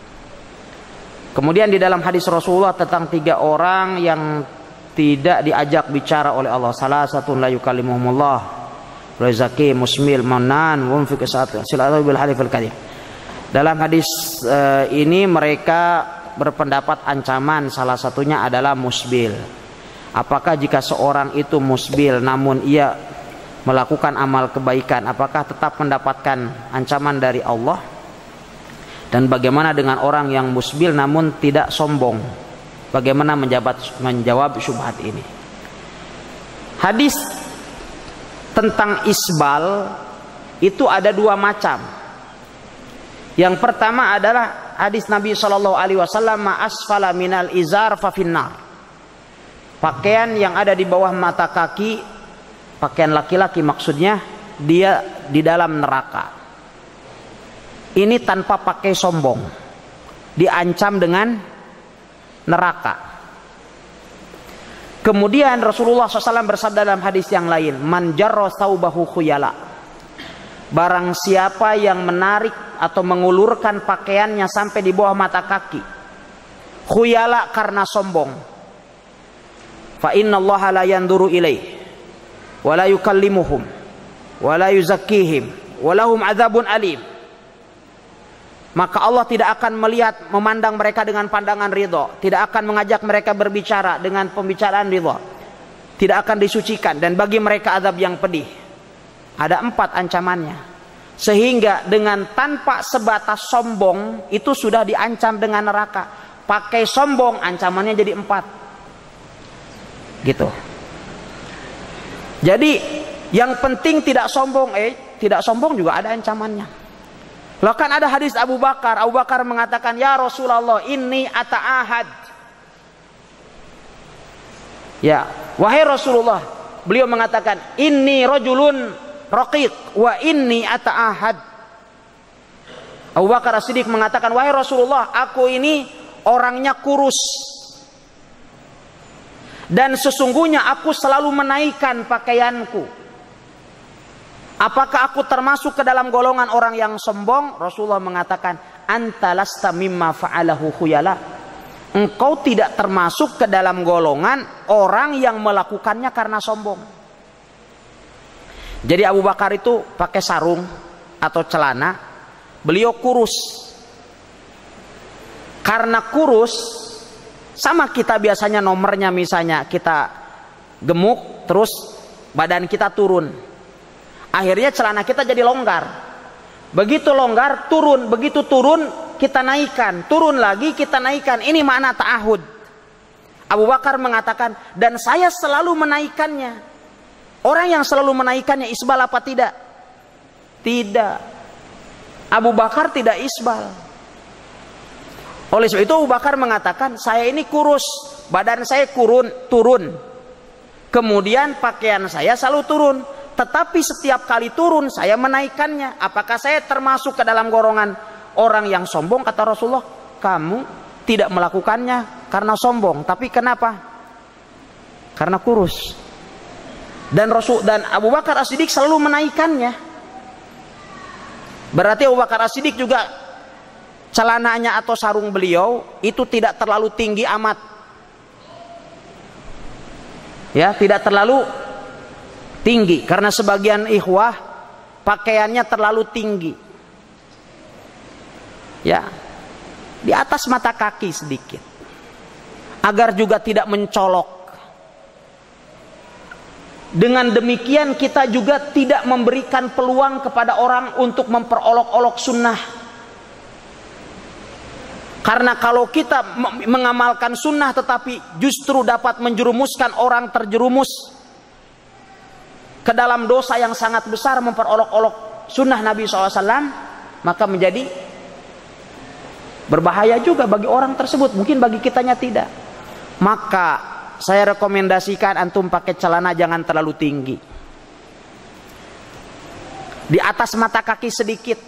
Kemudian di dalam hadis Rasulullah tentang tiga orang yang tidak diajak bicara oleh Allah. Salah satu la yukallimuhumullah, razaki musmil manan wa fi qisat silatu bil halifil kadim. Dalam hadis uh, ini mereka berpendapat ancaman salah satunya adalah musbil. Apakah jika seorang itu musbil namun ia melakukan amal kebaikan, apakah tetap mendapatkan ancaman dari Allah? Dan bagaimana dengan orang yang musbil namun tidak sombong? Bagaimana menjawab, menjawab syubhat ini? Hadis tentang isbal itu ada dua macam. Yang pertama adalah hadis Nabi shallallahu alaihi wasallam, ma asfala minal izar fa finnar. Pakaian yang ada di bawah mata kaki, pakaian laki-laki maksudnya, dia di dalam neraka. Ini tanpa pakai sombong, diancam dengan neraka. Kemudian Rasulullah shallallahu alaihi wasallam bersabda dalam hadis yang lain, man jarra thawbahu khuyala. Barang siapa yang menarik atau mengulurkan pakaiannya sampai di bawah mata kaki, khuyala karena sombong, fa innallaha la yanduru ilaihi wa la yukallimuhum wa la yuzakkihim wa lahum adzabun alim. Maka Allah tidak akan melihat, memandang mereka dengan pandangan ridha, tidak akan mengajak mereka berbicara dengan pembicaraan ridha, tidak akan disucikan, dan bagi mereka azab yang pedih. Ada empat ancamannya. Sehingga dengan tanpa sebatas sombong itu sudah diancam dengan neraka. Pakai sombong ancamannya jadi empat. Gitu. Jadi yang penting tidak sombong, eh tidak sombong juga ada ancamannya. Loh kan ada hadis Abu Bakar, Abu Bakar mengatakan, ya Rasulullah, inni ata'ahad. Ya, wahai Rasulullah, beliau mengatakan, inni rajulun raqiq wa inni ata'ahad. Abu Bakar As-Siddiq mengatakan, wahai Rasulullah, aku ini orangnya kurus dan sesungguhnya aku selalu menaikkan pakaianku. Apakah aku termasuk ke dalam golongan orang yang sombong? Rasulullah mengatakan, anta lasta mimma fa'alahu khuyala. Engkau tidak termasuk ke dalam golongan orang yang melakukannya karena sombong. Jadi Abu Bakar itu pakai sarung atau celana, beliau kurus. Karena kurus, sama kita biasanya nomornya, misalnya kita gemuk terus badan kita turun. Akhirnya celana kita jadi longgar. Begitu longgar turun, begitu turun kita naikkan, turun lagi kita naikkan. Ini makna ta'ahud. Abu Bakar mengatakan, dan saya selalu menaikkannya. Orang yang selalu menaikkannya isbal apa tidak? Tidak. Abu Bakar tidak isbal. Oleh sebab itu Abu Bakar mengatakan, saya ini kurus, badan saya kurun, turun. Kemudian pakaian saya selalu turun. Tetapi setiap kali turun saya menaikkannya. Apakah saya termasuk ke dalam golongan orang yang sombong? Kata Rasulullah, kamu tidak melakukannya karena sombong. Tapi kenapa? Karena kurus. Dan Rasul dan Abu Bakar As-Siddiq selalu menaikkannya. Berarti Abu Bakar As-Siddiq juga celananya atau sarung beliau itu tidak terlalu tinggi amat. Ya, tidak terlalu tinggi karena sebagian ikhwah pakaiannya terlalu tinggi. Ya. Di atas mata kaki sedikit. Agar juga tidak mencolok. Dengan demikian kita juga tidak memberikan peluang kepada orang untuk memperolok-olok sunnah. Karena kalau kita mengamalkan sunnah tetapi justru dapat menjerumuskan orang terjerumus ke dalam dosa yang sangat besar, memperolok-olok sunnah Nabi shallallahu alaihi wasallam, maka menjadi berbahaya juga bagi orang tersebut. Mungkin bagi kitanya tidak. Maka saya rekomendasikan antum pakai celana jangan terlalu tinggi. Di atas mata kaki sedikit.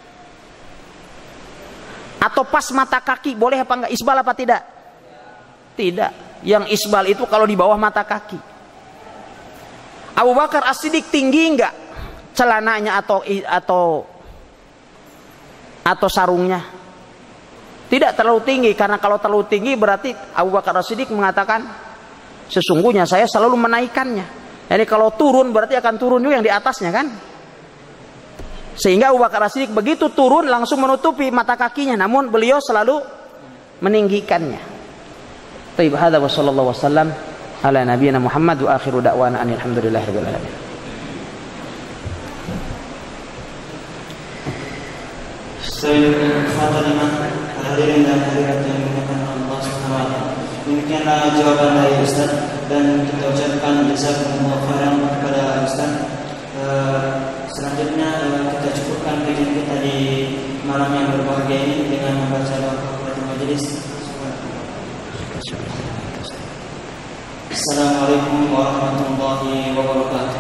Atau pas mata kaki, boleh apa enggak? Isbal apa tidak? Tidak. Yang isbal itu kalau di bawah mata kaki. Abu Bakar As-Siddiq tinggi enggak celananya atau atau atau sarungnya? Tidak terlalu tinggi, karena kalau terlalu tinggi berarti Abu Bakar As-Siddiq mengatakan, sesungguhnya saya selalu menaikkannya. Jadi kalau turun berarti akan turun juga yang di atasnya kan? Sehingga Abu Bakar As-Siddiq begitu turun langsung menutupi mata kakinya, namun beliau selalu meninggikannya. Taib hadza wa sallallahu wasallam ala nabiyyina Muhammad wa akhiru da'wana alhamdulillahirabbil alamin. Hadirin dan hadirat yang dimuliakan Allah Subhanahu wa taala. Demikianlah jawaban dari Ustaz, dan kita ucapkan jazakumullah khairan kepada Ustaz. Uh, selanjutnya uh, kita cukupkan kajian kita di malam yang berbahagia ini dengan membaca doa kafaratul majelis. Assalamualaikum warahmatullahi wabarakatuh.